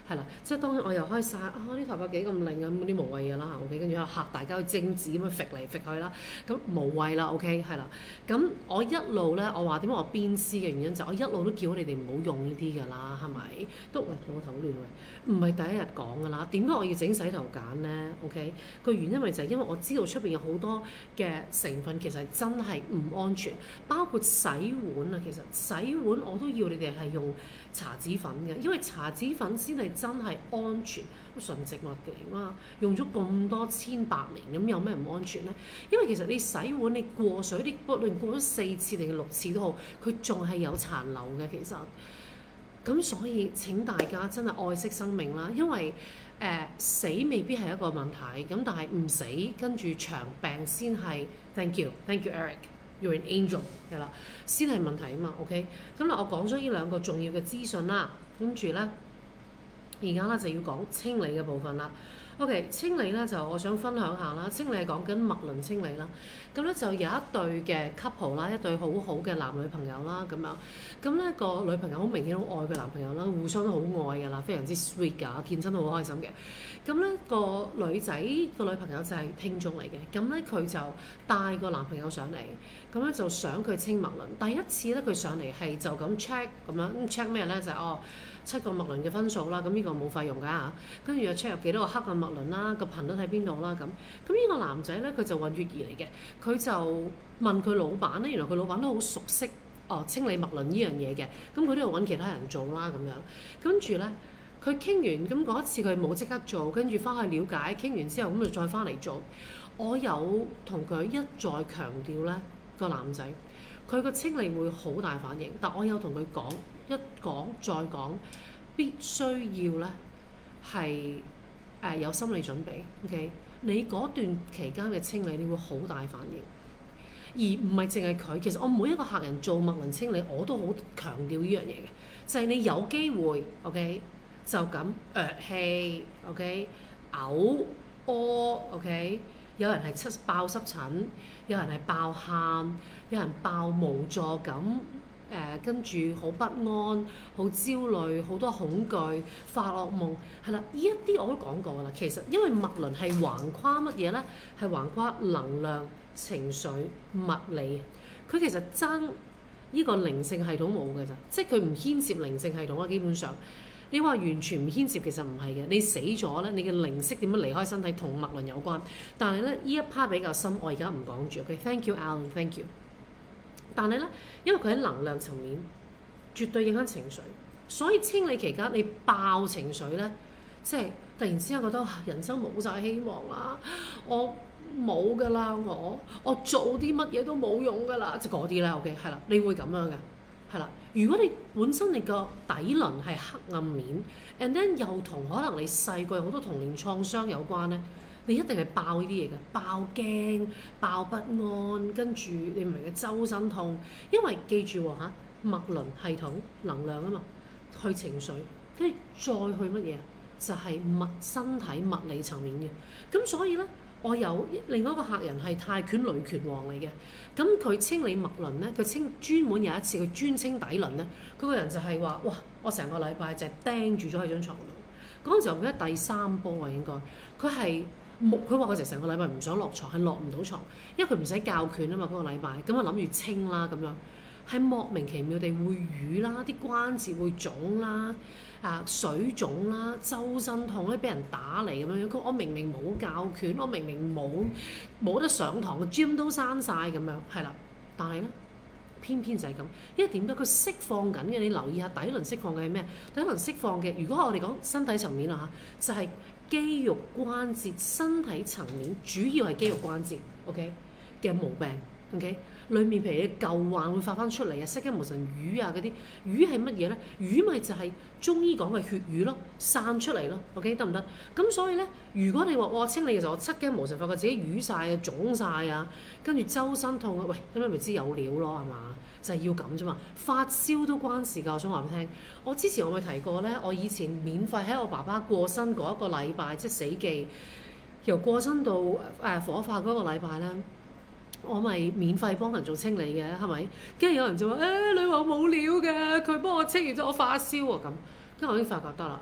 係啦，即係當然我又可以晒啊啲頭髮幾咁靚啊，咁啲無謂嘢啦，OK，跟住又嚇大家去精子咁樣揈嚟揈去啦，咁無謂啦，OK 係啦。咁我一路咧，我話點解我鞭屍嘅原因就我一路都叫你哋唔好用呢啲㗎啦，係咪？都喂我頭亂喎，唔係第一日講㗎啦。點解我要整洗頭揀咧？OK，個原因咪就係因為我知道出邊有好多嘅成分其實真係唔安全，包括洗碗啊。其實洗碗我都要你哋係用茶籽粉嘅，因為茶籽粉先係真係安全，純植物嚟嘛，用咗咁多千百年，咁有咩唔安全咧？因為其實你洗碗你過水，你不論過咗四次定係六次都好，佢仲係有殘留嘅其實。咁所以請大家真係愛惜生命啦，因為誒、呃、死未必係一個問題，咁但係唔死跟住長病先係。Thank you，thank you Eric，you're an angel 係啦，先係問題啊嘛。OK，咁嗱我講咗呢兩個重要嘅資訊啦，跟住咧而家咧就要講清理嘅部分啦。OK， 清理咧就我想分享下啦。清理係講緊脈輪清理啦。咁咧就有一對嘅 couple 啦，一對好好嘅男女朋友啦，咁樣。咁咧個女朋友好明顯好愛佢男朋友啦，互相都好愛㗎啦，非常之 sweet 㗎，見真都好開心嘅。咁咧個女仔個女朋友就係聽眾嚟嘅，咁咧佢就帶個男朋友上嚟，咁咧就想佢清脈輪。第一次咧佢上嚟係就咁 check 咁樣 check 咩咧就係、是、哦。七個脈輪嘅分數啦，咁呢個冇費用㗎嚇。跟住又 check 入幾多個黑暗脈輪啦，個頻率喺邊度啦咁。咁呢個男仔咧，佢就揾月兒嚟嘅，佢就問佢老闆咧，原來佢老闆都好熟悉哦清理脈輪呢樣嘢嘅，咁佢都有揾其他人做啦咁樣。跟住咧，佢傾完咁嗰一次佢冇即刻做，跟住翻去了解，傾完之後咁就再翻嚟做。我有同佢一再強調咧，個男仔佢個清理會好大反應，但我有同佢講。一講再講，必須要咧係誒有心理準備。OK，你嗰段期間嘅清理，你會好大反應，而唔係淨係佢。其實我每一個客人做脈輪清理，我都好強調呢樣嘢嘅，就係、是、你有機會 OK 就咁噯氣 OK 嘔屙 OK， 有人係出爆濕疹，有人係爆喊，有人爆無助感。誒跟住好不安、好焦慮、好多恐懼、發噩夢，係啦，呢一啲我都講過㗎啦。其實因為脈輪係橫跨乜嘢咧？係橫跨能量、情緒、物理。佢其實爭呢個靈性系統冇㗎咋，即係佢唔牽涉靈性系統啦。基本上，你話完全唔牽涉，其實唔係嘅。你死咗咧，你嘅靈識點樣離開身體同脈輪有關。但係咧，呢一 part 比較深，我而家唔講住。OK，thank you Alan，thank you。但係咧，因為佢喺能量層面，絕對影響情緒，所以清理期間你爆情緒咧，即係突然之間覺得人生冇晒希望啦，我冇㗎啦，我我做啲乜嘢都冇用㗎啦，即係嗰啲咧 OK 係啦，你會咁樣嘅係啦。如果你本身你個底輪係黑暗面 ，and then 又同可能你細個有好多童年創傷有關咧。你一定係爆呢啲嘢嘅，爆驚、爆不安，跟住你唔明嘅周身痛，因為記住喎嚇，脈輪系統能量啊嘛，去情緒，跟住再去乜嘢？就係、是、物身體物理層面嘅。咁所以咧，我有另外一個客人係泰拳女拳王嚟嘅，咁佢清理脈輪咧，佢清專門有一次佢專清底輪咧，佢個人就係話：哇！我成個禮拜就係釘住咗喺張床度。嗰陣時候我記得第三波啊，應該佢係。佢話佢成成個禮拜唔想落床，係落唔到床，因為佢唔使教拳啊嘛。嗰、那個禮拜咁啊，諗住清啦咁樣，係莫名其妙地會瘀啦，啲關節會腫啦，啊水腫啦，周身痛咧，俾人打嚟咁樣。佢我明明冇教拳，我明明冇冇得上堂，個 gym 都閂晒咁樣，係啦。但係咧，偏偏就係咁，因為點解佢釋放緊嘅？你留意下底輪釋放嘅係咩？底輪釋放嘅，如果我哋講身體層面啊嚇，就係、是。肌肉關節身體層面主要係肌肉關節 ，OK 嘅毛病 ，OK 裡面譬如你舊患會發翻出嚟啊，失驚無神瘀啊嗰啲瘀係乜嘢咧？瘀咪就係中醫講嘅血瘀咯，散出嚟咯 ，OK 得唔得？咁所以咧，如果你話哇清理嘅時候，我失驚無神發覺自己瘀晒啊、腫晒啊，跟住周身痛啊，喂咁你咪知有料咯係嘛？就係要咁啫嘛，發燒都關事㗎。我想話俾你聽，我之前我咪提過咧，我以前免費喺我爸爸過身嗰一個禮拜，即係死忌，由過身到誒、呃、火化嗰個禮拜咧，我咪免費幫人做清理嘅，係咪？跟住有人就話：誒、哎、你話冇料嘅，佢幫我清完咗我發燒喎咁，跟住我已經發覺得啦，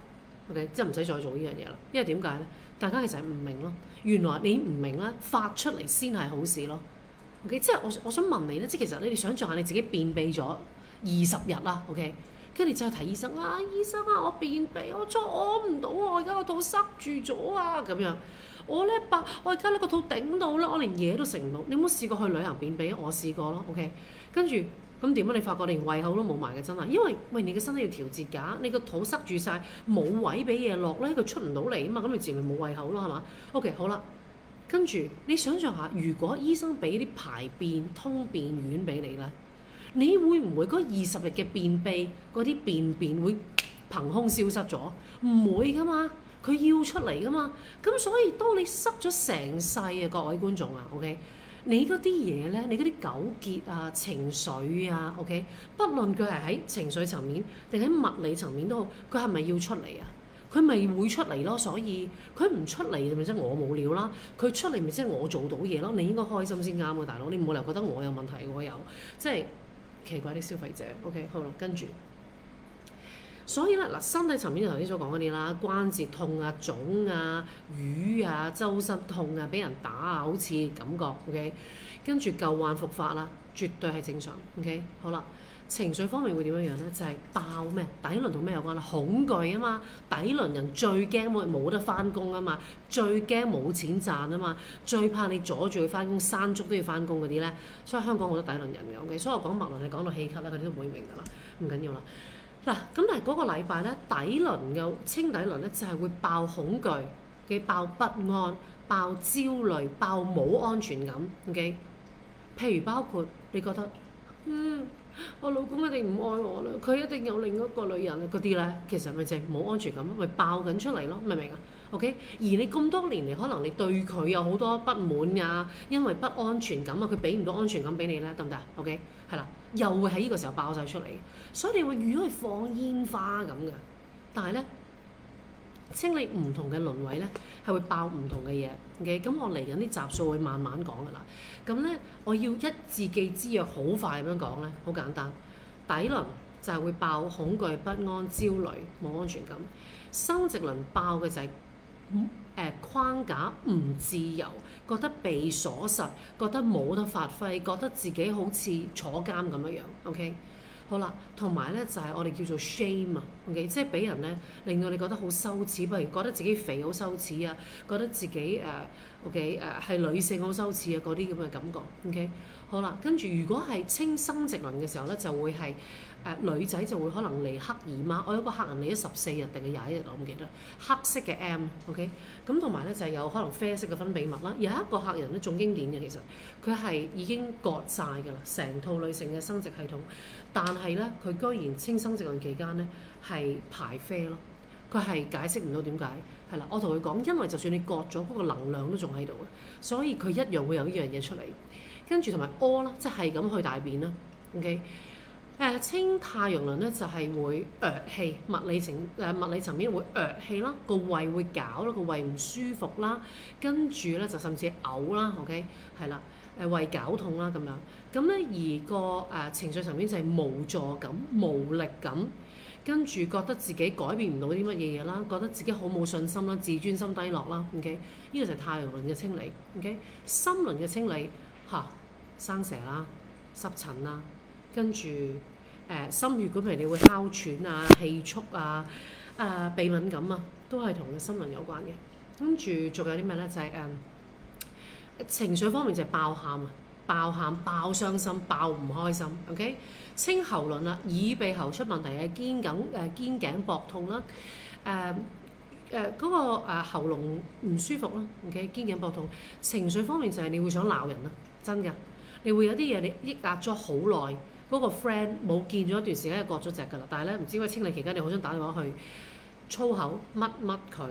OK， 即係唔使再做呢樣嘢啦。因為點解咧？大家其實係唔明咯。原來你唔明咧，發出嚟先係好事咯。OK， 即係我我想問你咧，即係其實你哋想象下你自己便秘咗二十日啦，OK， 跟住你就去睇醫生啊，醫生啊，我便秘，我屙唔到啊，我而家個肚塞住咗啊，咁樣。我咧白，我而家呢個肚頂到啦，我連嘢都食唔到。你有冇試過去旅行便秘啊？我試過咯，OK。跟住咁點啊？你發覺連胃口都冇埋嘅真係，因為喂你嘅身體要調節㗎，你個肚塞住晒，冇位俾嘢落咧，佢出唔到嚟啊嘛，咁你自然咪冇胃口咯，係嘛 ？OK， 好啦。跟住你想象下，如果醫生俾啲排便通便丸俾你咧，你會唔會嗰二十日嘅便秘嗰啲便便會憑空消失咗？唔會噶嘛，佢要出嚟噶嘛。咁所以當你塞咗成世啊，各位觀眾啊 ，OK， 你嗰啲嘢咧，你嗰啲糾結啊、情緒啊 ，OK， 不論佢係喺情緒層面定喺物理層面都好，佢係咪要出嚟啊？佢咪會出嚟咯，所以佢唔出嚟咪即係我冇料啦。佢出嚟咪即係我做到嘢咯。你應該開心先啱啊，大佬。你冇理由覺得我有問題喎，有即係奇怪啲消費者。OK， 好啦，跟住，所以咧嗱，身體層面就頭先所講嗰啲啦，關節痛啊、腫啊、瘀啊、周身痛啊、俾人打啊，好似感覺 OK， 跟住舊患復發啦，絕對係正常。OK， 好啦。情緒方面會點樣樣咧？就係、是、爆咩？底輪同咩有關啊？恐懼啊嘛！底輪人最驚冇得翻工啊嘛，最驚冇錢賺啊嘛，最怕你阻住佢翻工，山竹都要翻工嗰啲咧。所以香港好多底輪人嘅，OK。所以我講脈輪，你講到氣咳啦，佢哋都唔會明㗎啦，唔緊要啦。嗱，咁但係嗰個禮拜咧，底輪嘅清底輪咧就係、是、會爆恐懼嘅、爆不安、爆焦慮、爆冇安全感，OK。譬如包括你覺得，嗯。我老公一定唔愛我啦，佢一定有另一個女人啊，嗰啲咧其實咪就係冇安全感，咪爆緊出嚟咯，明唔明啊 ？OK，而你咁多年嚟，可能你對佢有好多不滿啊，因為不安全感啊，佢俾唔到安全感俾你咧，得唔得 ？OK，係啦，又會喺呢個時候爆晒出嚟，所以你會預咗去放煙花咁嘅，但係咧清理唔同嘅輪位咧係會爆唔同嘅嘢。OK，咁我嚟緊啲集數會慢慢講㗎啦。咁咧，我要一字記之約，好快咁樣講咧，好簡單。底輪就係會爆恐懼、不安、焦慮、冇安全感。生殖輪爆嘅就係、是、誒、呃、框架唔自由，覺得被鎖實，覺得冇得發揮，覺得自己好似坐監咁樣樣。OK，好啦，同埋咧就係、是、我哋叫做 shame 啊。OK，即係俾人咧令到你覺得好羞恥，譬如覺得自己肥好羞恥啊，覺得自己誒。呃 OK，誒係女性好羞恥啊，嗰啲咁嘅感覺。OK，好啦，跟住如果係清生殖輪嘅時候咧，就會係誒、呃、女仔就會可能嚟黑姨媽。我有個客人嚟咗十四日定係廿一日，我唔記得。黑色嘅 M，OK， 咁同埋咧就係、是、有可能啡色嘅分泌物啦。有一個客人咧仲經典嘅，其實佢係已經割晒㗎啦，成套女性嘅生殖系統，但係咧佢居然清生殖輪期間咧係排啡咯，佢係解釋唔到點解。係啦，我同佢講，因為就算你割咗，嗰、那個能量都仲喺度嘅，所以佢一樣會有呢樣嘢出嚟。跟住同埋屙啦，即係咁去大便啦。OK，誒、呃、清太陽輪咧就係、是、會噯氣，物理層誒、呃、物理層面會噯氣啦，個胃會攪啦，個胃唔舒服啦，跟住咧就甚至嘔啦。OK，係啦，誒、呃、胃絞痛啦咁樣。咁咧而個誒、呃、情緒層面就係無助感、無力感。跟住覺得自己改變唔到啲乜嘢嘢啦，覺得自己好冇信心啦，自尊心低落啦。OK，呢個就係太陽輪嘅清理。OK，心輪嘅清理嚇、啊，生蛇啦、濕疹啦，跟住誒、呃、心血管譬如你會哮喘啊、氣促啊、誒、呃、鼻敏感啊，都係同個心輪有關嘅。跟住仲有啲咩咧？就係、是、誒、呃、情緒方面就係爆喊啊！爆喊、爆傷心、爆唔開心 ，OK？清喉輪啦，耳鼻喉出問題嘅肩頸誒肩頸膊痛啦，誒誒嗰個誒喉嚨唔舒服啦 ，OK？肩頸膊痛，情緒方面就係你會想鬧人啦，真㗎，你會有啲嘢你抑壓咗好耐，嗰、那個 friend 冇見咗一段時間，割咗隻㗎啦，但係咧唔知點解清理期間你好想打電話去粗口乜乜佢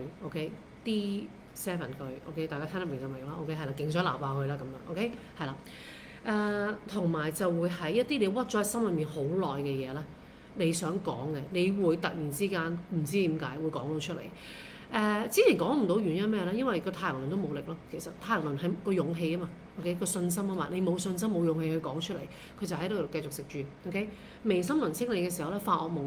，OK？D seven 佢 ，OK？ 大家聽得明就明啦 ，OK？ 係啦，勁想鬧爆佢啦咁樣 ，OK？ 係啦。誒同埋就會喺一啲你屈咗喺心裏面好耐嘅嘢咧，你想講嘅，你會突然之間唔知點解會講到出嚟。誒、呃、之前講唔到原因咩咧？因為個太陽輪都冇力咯。其實太陽輪係個勇氣啊嘛，OK？個信心啊嘛，你冇信心冇勇氣去講出嚟，佢就喺度繼續食住 ，OK？眉心輪清理嘅時候咧，發惡夢啊，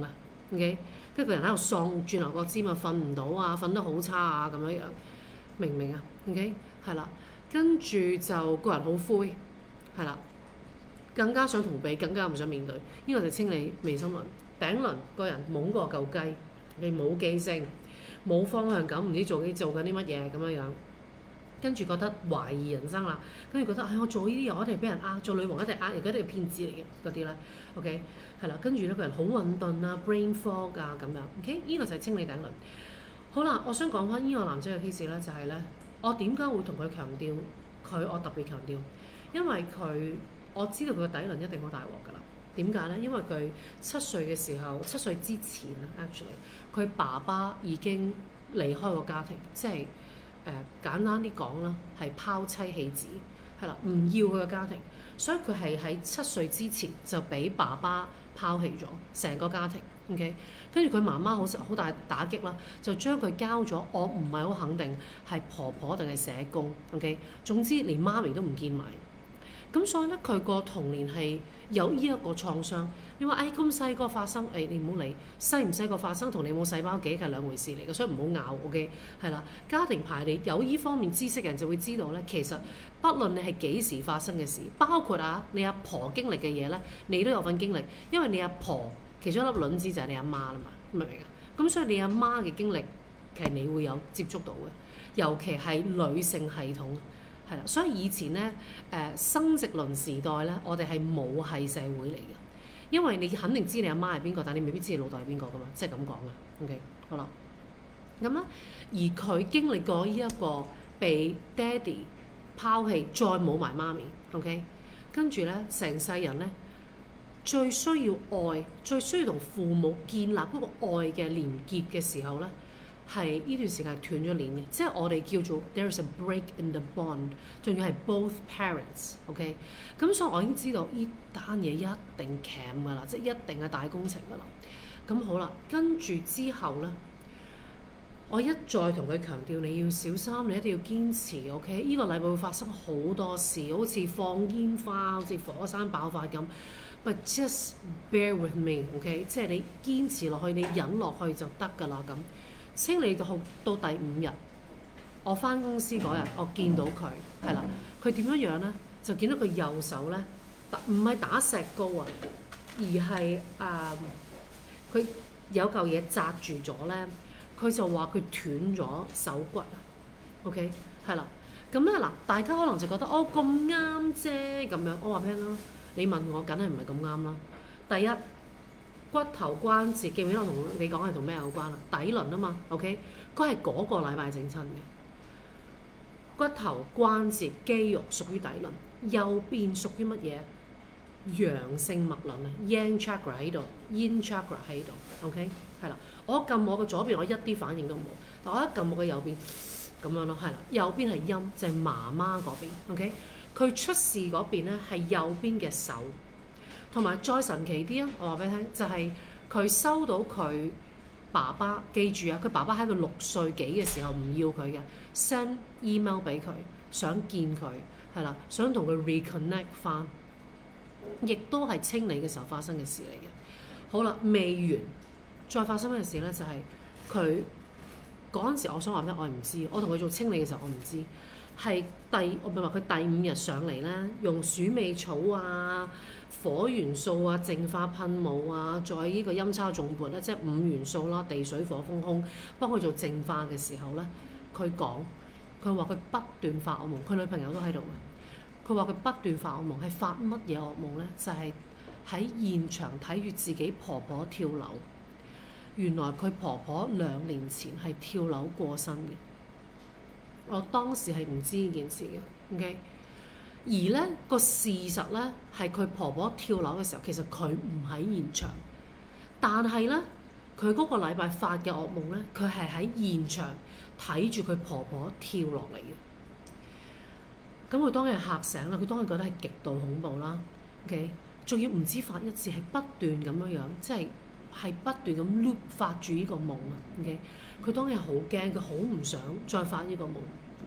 OK，跟住個人喺度喪轉牛角尖啊，瞓唔到啊，瞓得好差啊咁樣樣，明唔明啊 ？OK，係啦，跟住就個人好灰，係啦，更加想逃避，更加唔想面對，呢、個就清理眉心輪。頂輪個人懵過舊雞，你冇記性，冇方向感，唔知做啲做緊啲乜嘢咁樣樣。跟住覺得懷疑人生啦，跟住覺得唉、哎，我做呢啲嘢我一定俾人呃，做女王一定呃人，嗰啲係騙子嚟嘅嗰啲咧。OK，係啦，跟住咧個人好混沌啊，brain fog 啊咁樣。OK，呢個就係清理頂輪。好啦，我想講翻呢個男仔嘅 case 咧，就係咧，我點解會同佢強調佢？我特別強調，因為佢我知道佢個底輪一定好大鑊㗎啦。點解咧？因為佢七歲嘅時候，七歲之前啊，actually，佢爸爸已經離開個家庭，即係誒、呃、簡單啲講啦，係拋妻棄子，係啦，唔要佢個家庭，所以佢係喺七歲之前就俾爸爸拋棄咗成個家庭。OK，跟住佢媽媽好好大打擊啦，就將佢交咗，我唔係好肯定係婆婆定係社工。OK，總之連媽咪都唔見埋。咁所以咧，佢個童年係有呢一個創傷。你話誒咁細個發生，誒、哎、你唔好理，細唔細個發生同你冇細胞記憶係兩回事嚟嘅，所以唔好拗。OK，係啦，家庭排列有依方面知識嘅人就會知道咧，其實不論你係幾時發生嘅事，包括啊你阿婆經歷嘅嘢咧，你都有份經歷，因為你阿婆其中一粒卵子就係你阿媽啦嘛，明唔明啊？咁所以你阿媽嘅經歷其實你會有接觸到嘅，尤其係女性系統。係啦，所以以前咧，誒、呃、生殖輪時代咧，我哋係母系社會嚟嘅，因為你肯定知你阿媽係邊個，但你未必知你老豆係邊個噶嘛，即係咁講嘅。OK，好啦，咁咧，而佢經歷過呢一個被爹哋拋棄，再冇埋媽咪。OK，跟住咧，成世人咧最需要愛，最需要同父母建立嗰個愛嘅連結嘅時候咧。係呢段時間係斷咗鏈嘅，即係我哋叫做 there is a break in the bond， 仲要係 both parents，OK， 咁所以我已經知道呢單嘢一定鉗㗎啦，即係一定係大工程㗎啦。咁好啦，跟住之後咧，我一再同佢強調你要小心，你一定要堅持 OK。呢個禮拜會發生好多事，好似放煙花，好似火山爆發咁。But just bear with me OK， 即係你堅持落去，你忍落去就得㗎啦咁。清理到到第五日，我翻公司嗰日，我見到佢係啦，佢點樣樣咧？就見到佢右手咧，唔係打石膏啊，而係誒佢有嚿嘢紮住咗咧。佢就話佢斷咗手骨啊。OK，係啦。咁咧嗱，大家可能就覺得哦咁啱啫咁樣。我話俾你聽啦，你問我，梗係唔係咁啱啦。第一。骨頭關節，記唔記得我同你講係同咩有關啊？底輪啊嘛 ，OK，佢係嗰個禮拜整親嘅。骨頭關節肌肉屬於底輪，右邊屬於乜嘢？陽性脈輪啊 ，Yang Chakra 喺度 ，Yin Chakra 喺度 ，OK，係啦。我撳我嘅左邊，我一啲反應都冇，但我一撳我嘅右邊咁樣咯，係啦。右邊係陰，就係、是、媽媽嗰邊 ，OK。佢出事嗰邊咧係右邊嘅手。同埋再神奇啲啊！我話俾你聽，就係、是、佢收到佢爸爸，記住啊！佢爸爸喺佢六歲幾嘅時候唔要佢嘅 ，send email 俾佢，想見佢，係啦，想同佢 reconnect 翻，亦都係清理嘅時候發生嘅事嚟嘅。好啦，未完，再發生咩事咧？就係佢嗰陣時，我想話咩？我係唔知。我同佢做清理嘅時候，我唔知係第我咪話佢第五日上嚟咧，用鼠尾草啊。火元素啊、淨化噴霧啊，再呢個陰差重撥咧，即係五元素啦，地水火風空，幫佢做淨化嘅時候咧，佢講，佢話佢不斷發惡夢，佢女朋友都喺度嘅。佢話佢不斷發惡夢，係發乜嘢惡夢咧？就係、是、喺現場睇住自己婆婆跳樓。原來佢婆婆兩年前係跳樓過身嘅。我當時係唔知呢件事嘅 ，OK。而咧個事實咧係佢婆婆跳樓嘅時候，其實佢唔喺現場，但係咧佢嗰個禮拜發嘅噩夢咧，佢係喺現場睇住佢婆婆跳落嚟嘅。咁佢當日嚇醒啦，佢當日覺得係極度恐怖啦。OK，仲要唔止發一次，係不斷咁樣樣，即係係不斷咁 loop 發住呢個夢啊。OK，佢當日好驚，佢好唔想再發呢個夢。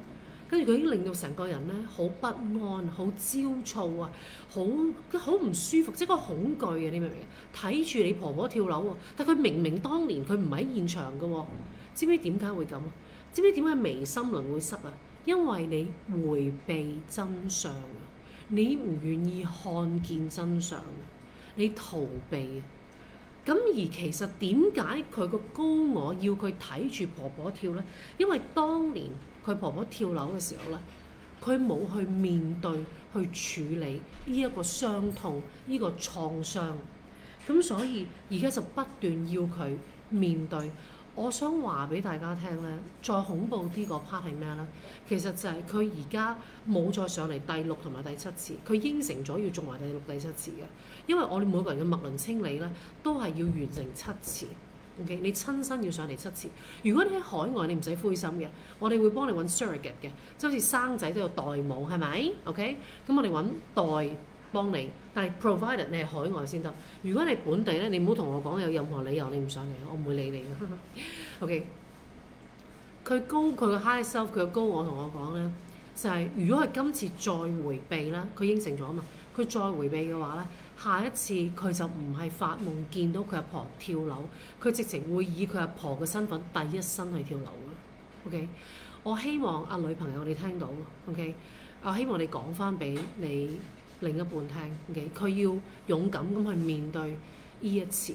跟住佢已經令到成個人咧好不安、好焦躁啊，好好唔舒服，即係個恐懼啊！你明唔明？睇住你婆婆跳樓喎，但佢明明當年佢唔喺現場嘅喎，知唔知點解會咁？知唔知點解眉心輪會塞啊？因為你迴避真相啊，你唔願意看見真相，你逃避。咁而其實點解佢個高我要佢睇住婆婆跳呢？因為當年佢婆婆跳樓嘅時候咧，佢冇去面對去處理呢一個傷痛、呢個創傷，咁所以而家就不斷要佢面對。我想話俾大家聽咧，再恐怖啲個 part 係咩咧？其實就係佢而家冇再上嚟第六同埋第七次，佢應承咗要做埋第六、第七次嘅。因為我哋每個人嘅脈輪清理咧，都係要完成七次。OK，你親身要上嚟七次。如果你喺海外，你唔使灰心嘅，我哋會幫你揾 surrogate 嘅，即係好似生仔都有代母，係咪 ？OK，咁我哋揾代幫你，但係 provided 你係海外先得。如果你本地咧，你唔好同我講有任何理由你唔上嚟，我唔會理你嘅。OK，佢高佢個 high self 佢個高我同我講咧，就係、是、如果佢今次再迴避啦，佢應承咗啊嘛，佢再迴避嘅話咧，下一次佢就唔係發夢見到佢阿婆跳樓，佢直情會以佢阿婆嘅身份第一身去跳樓嘅。OK，我希望阿女朋友你聽到 OK， 我希望你講翻俾你另一半聽 OK， 佢要勇敢咁去面對呢一次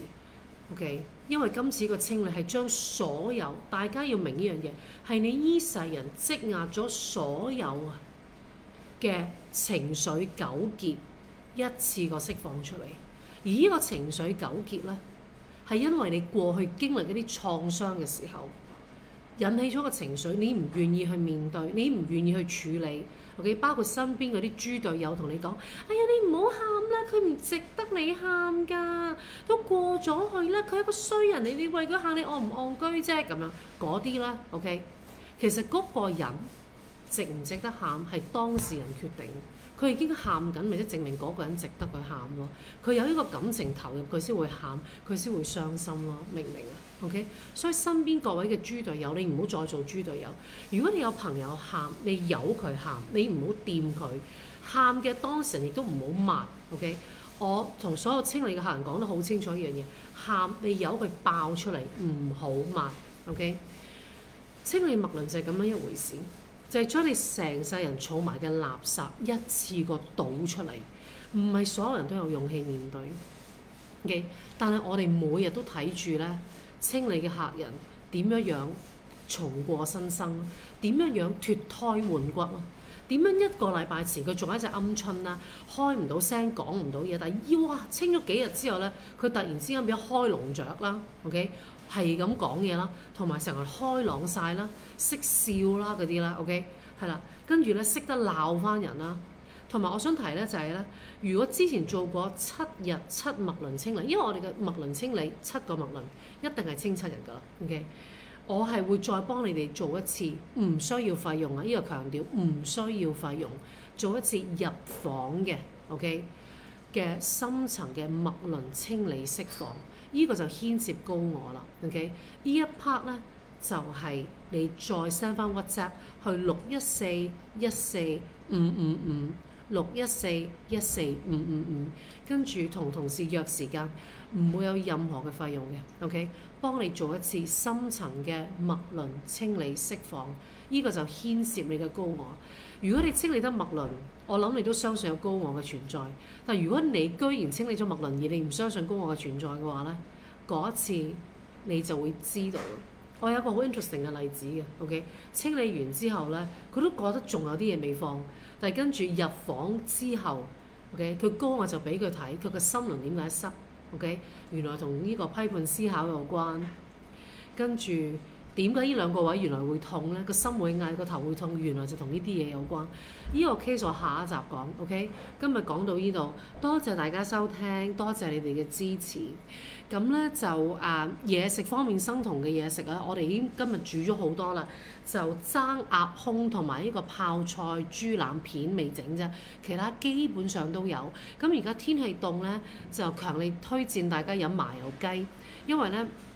OK， 因為今次個清理係將所有大家要明呢樣嘢係你依世人積壓咗所有嘅情緒糾結。一次過釋放出嚟，而呢個情緒糾結咧，係因為你過去經歷一啲創傷嘅時候，引起咗個情緒，你唔願意去面對，你唔願意去處理。OK， 包括身邊嗰啲豬隊友同你講：哎呀，你唔好喊啦，佢唔值得你喊㗎，都過咗去啦，佢係一個衰人，你你為佢喊，你戇唔戇居啫？咁樣嗰啲啦 OK， 其實嗰個人值唔值得喊係當事人決定。佢已經喊緊，咪即證明嗰個人值得佢喊咯。佢有呢個感情投入，佢先會喊，佢先會傷心咯。明唔明啊 ？OK， 所以身邊各位嘅豬隊友，你唔好再做豬隊友。如果你有朋友喊，你由佢喊，你唔好掂佢。喊嘅當事人亦都唔好抹。OK， 我同所有清理嘅客人講得好清楚一樣嘢：喊你由佢爆出嚟，唔好抹。OK， 清理脈輪就係咁樣一回事。就係將你成世人儲埋嘅垃圾一次過倒出嚟，唔係所有人都有勇氣面對。Okay? 但係我哋每日都睇住咧清理嘅客人點樣樣重過新生，點樣樣脫胎換骨咯？點樣一個禮拜前佢仲係一隻鵪鶉啦，開唔到聲，講唔到嘢，但係哇清咗幾日之後咧，佢突然之間變咗開籠雀啦。OK。係咁講嘢啦，同埋成日開朗晒啦，識笑啦嗰啲啦 ，OK， 係啦，跟住咧識得鬧翻人啦，同埋我想提咧就係咧，如果之前做過七日七脈輪清理，因為我哋嘅脈輪清理七個脈輪一定係清七日㗎啦 ，OK， 我係會再幫你哋做一次，唔需要費用啊，呢個強調唔需要費用，做一次入房嘅 ，OK 嘅深層嘅脈輪清理釋放。呢個就牽涉高我啦 ，OK？ 呢一 part 咧就係、是、你再 send 翻 WhatsApp 去六一四一四五五五六一四一四五五五，跟住同同事約時間，唔會有任何嘅費用嘅 ，OK？ 幫你做一次深層嘅脈輪清理釋放，呢、這個就牽涉你嘅高我。如果你清理得脈輪，我諗你都相信有高我嘅存在。但如果你居然清理咗脈輪，而你唔相信高我嘅存在嘅話咧，嗰一次你就會知道。我有一個好 interesting 嘅例子嘅 ，OK？ 清理完之後咧，佢都覺得仲有啲嘢未放，但係跟住入房之後 ，OK？ 佢高我就俾佢睇，佢個心輪點解塞 ，OK？ 原來同呢個批判思考有關，跟住。點解呢兩個位原來會痛咧？個心會嗌，個頭會痛，原來就同呢啲嘢有關。呢個 case 我下一集講 ，OK？ 今日講到呢度，多謝大家收聽，多謝你哋嘅支持。咁咧就誒嘢、呃、食方面生酮嘅嘢食啊，我哋已經今日煮咗好多啦，就爭鴨胸同埋呢個泡菜豬腩片未整啫，其他基本上都有。咁而家天氣凍咧，就強烈推薦大家飲麻油雞，因為咧。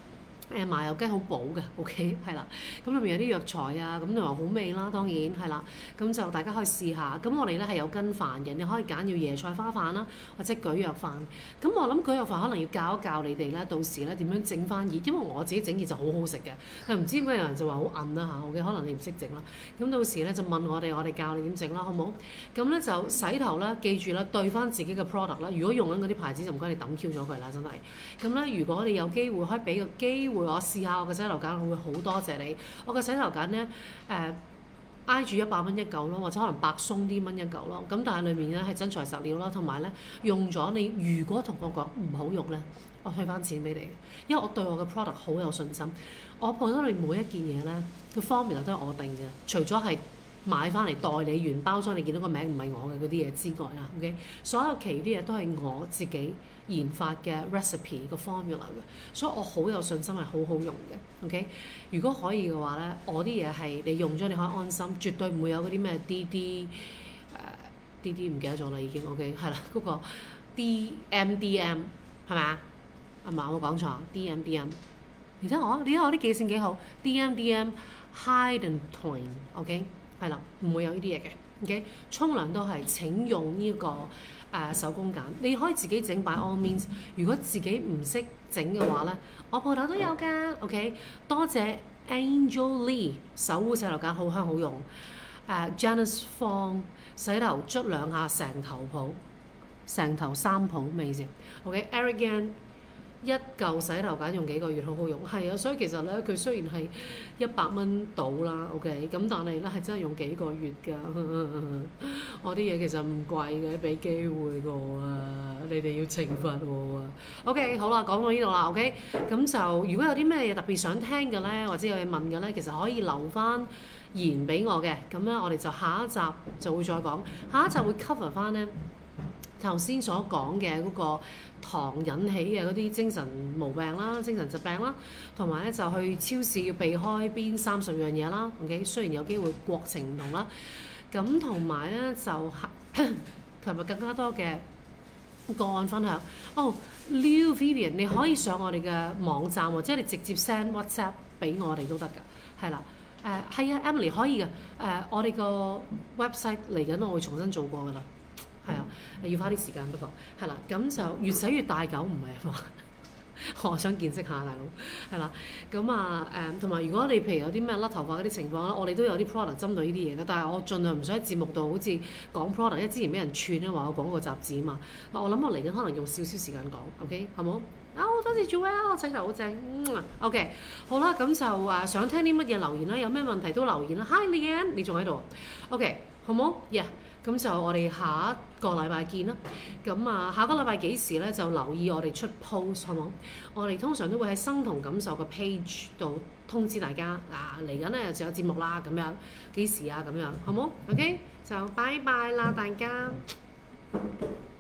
誒麻油雞好補嘅，OK 係啦，咁裏面有啲藥材啊，咁同埋好味啦，當然係啦，咁就大家可以試下。咁我哋咧係有跟飯嘅，你可以揀要椰菜花飯啦，或者蒟蒻飯。咁我諗蒟蒻飯可能要教一教你哋咧，到時咧點樣整翻熱，因為我自己整熱就好好食嘅。但唔知點解有人就話好韌啦嚇，OK 可能你唔識整啦。咁到時咧就問我哋，我哋教你點整啦，好唔好？咁咧就洗頭啦，記住啦，對翻自己嘅 product 啦。如果用緊嗰啲牌子就唔該你抌 Q 咗佢啦，真係。咁咧如果你有機會可以俾個機會我試下我嘅洗頭鹼，我會好多謝你。我嘅洗頭鹼咧誒挨住一百蚊一嚿咯，或者可能百鬆啲蚊一嚿咯。咁但係裡面咧係真材實料啦，同埋咧用咗你如果同我講唔好用咧，我退翻錢俾你，因為我對我嘅 product 好有信心。我覺得你每一件嘢咧個 formula 都係我定嘅，除咗係買翻嚟代理原包裝，你見到個名唔係我嘅嗰啲嘢之外啦，OK，所有其餘啲嘢都係我自己研發嘅 recipe 個 formula 嘅，所以我好有信心係好好用嘅，OK。如果可以嘅話咧，我啲嘢係你用咗你可以安心，絕對唔會有嗰啲咩 D D 誒 D D 唔記得咗啦已經 OK 係啦，嗰個 D M D M 係咪啊？係嘛？我講錯 D M D M。你睇我，你睇我啲記性幾好 ，D M D M hide and clean，OK， 係啦，唔會有呢啲嘢嘅，OK。沖涼都係請用呢、這個誒、呃、手工梘，你可以自己整 by all means。如果自己唔識整嘅話咧，我鋪頭都有㗎，OK。多謝 Angel Lee 手污洗頭梘好香好用，誒、呃、Janice Fong 洗頭捽兩下成頭泡，成頭三泡味先 ，OK。Arigan 一嚿洗頭鹼用幾個月好好用，係啊，所以其實咧佢雖然係一百蚊到啦 ，OK，咁但係咧係真係用幾個月㗎。我啲嘢其實唔貴嘅，俾機會我啊，你哋要懲罰我啊。OK，好啦，講到呢度啦，OK，咁就如果有啲咩嘢特別想聽嘅咧，或者有嘢問嘅咧，其實可以留翻言俾我嘅，咁咧我哋就下一集就會再講，下一集會 cover 翻咧頭先所講嘅嗰個糖引起嘅嗰啲精神毛病啦、精神疾病啦，同埋咧就去超市要避開邊三十樣嘢啦。OK，雖然有機會國情唔同啦，咁同埋咧就係琴日更加多嘅個案分享。哦 Liu Vivian， 你可以上我哋嘅網站或者你直接 send WhatsApp 俾我哋都得㗎，係啦。誒係啊 ，Emily 可以嘅。誒、呃、我哋個 website 嚟緊，我會重新做過㗎啦。係啊，要花啲時間不過係啦，咁就越洗越大嚿，唔係嘛？我想見識下大佬，係啦，咁啊誒，同埋如果你譬如有啲咩甩頭髮嗰啲情況咧，我哋都有啲 product 針對呢啲嘢嘅，但係我盡量唔想喺節目度好似講 product，因為之前俾人串咧話我講個雜誌啊嘛，我諗我嚟緊可能用少少時間講 ，OK 好冇？啊好多謝 Joel， 洗頭好正，嗯 OK 好啦，咁就啊想聽啲乜嘢留言啦，有咩問題都留言啦。Hi Leanne， 你仲喺度 ？OK 好冇 ？Yeah。咁就我哋下一個禮拜見啦。咁啊，下個禮拜幾時咧？就留意我哋出 post 好冇？我哋通常都會喺生同感受嘅 page 度通知大家。嗱，嚟緊咧就有節目啦，咁樣幾時啊？咁樣好冇？OK，就拜拜啦，大家。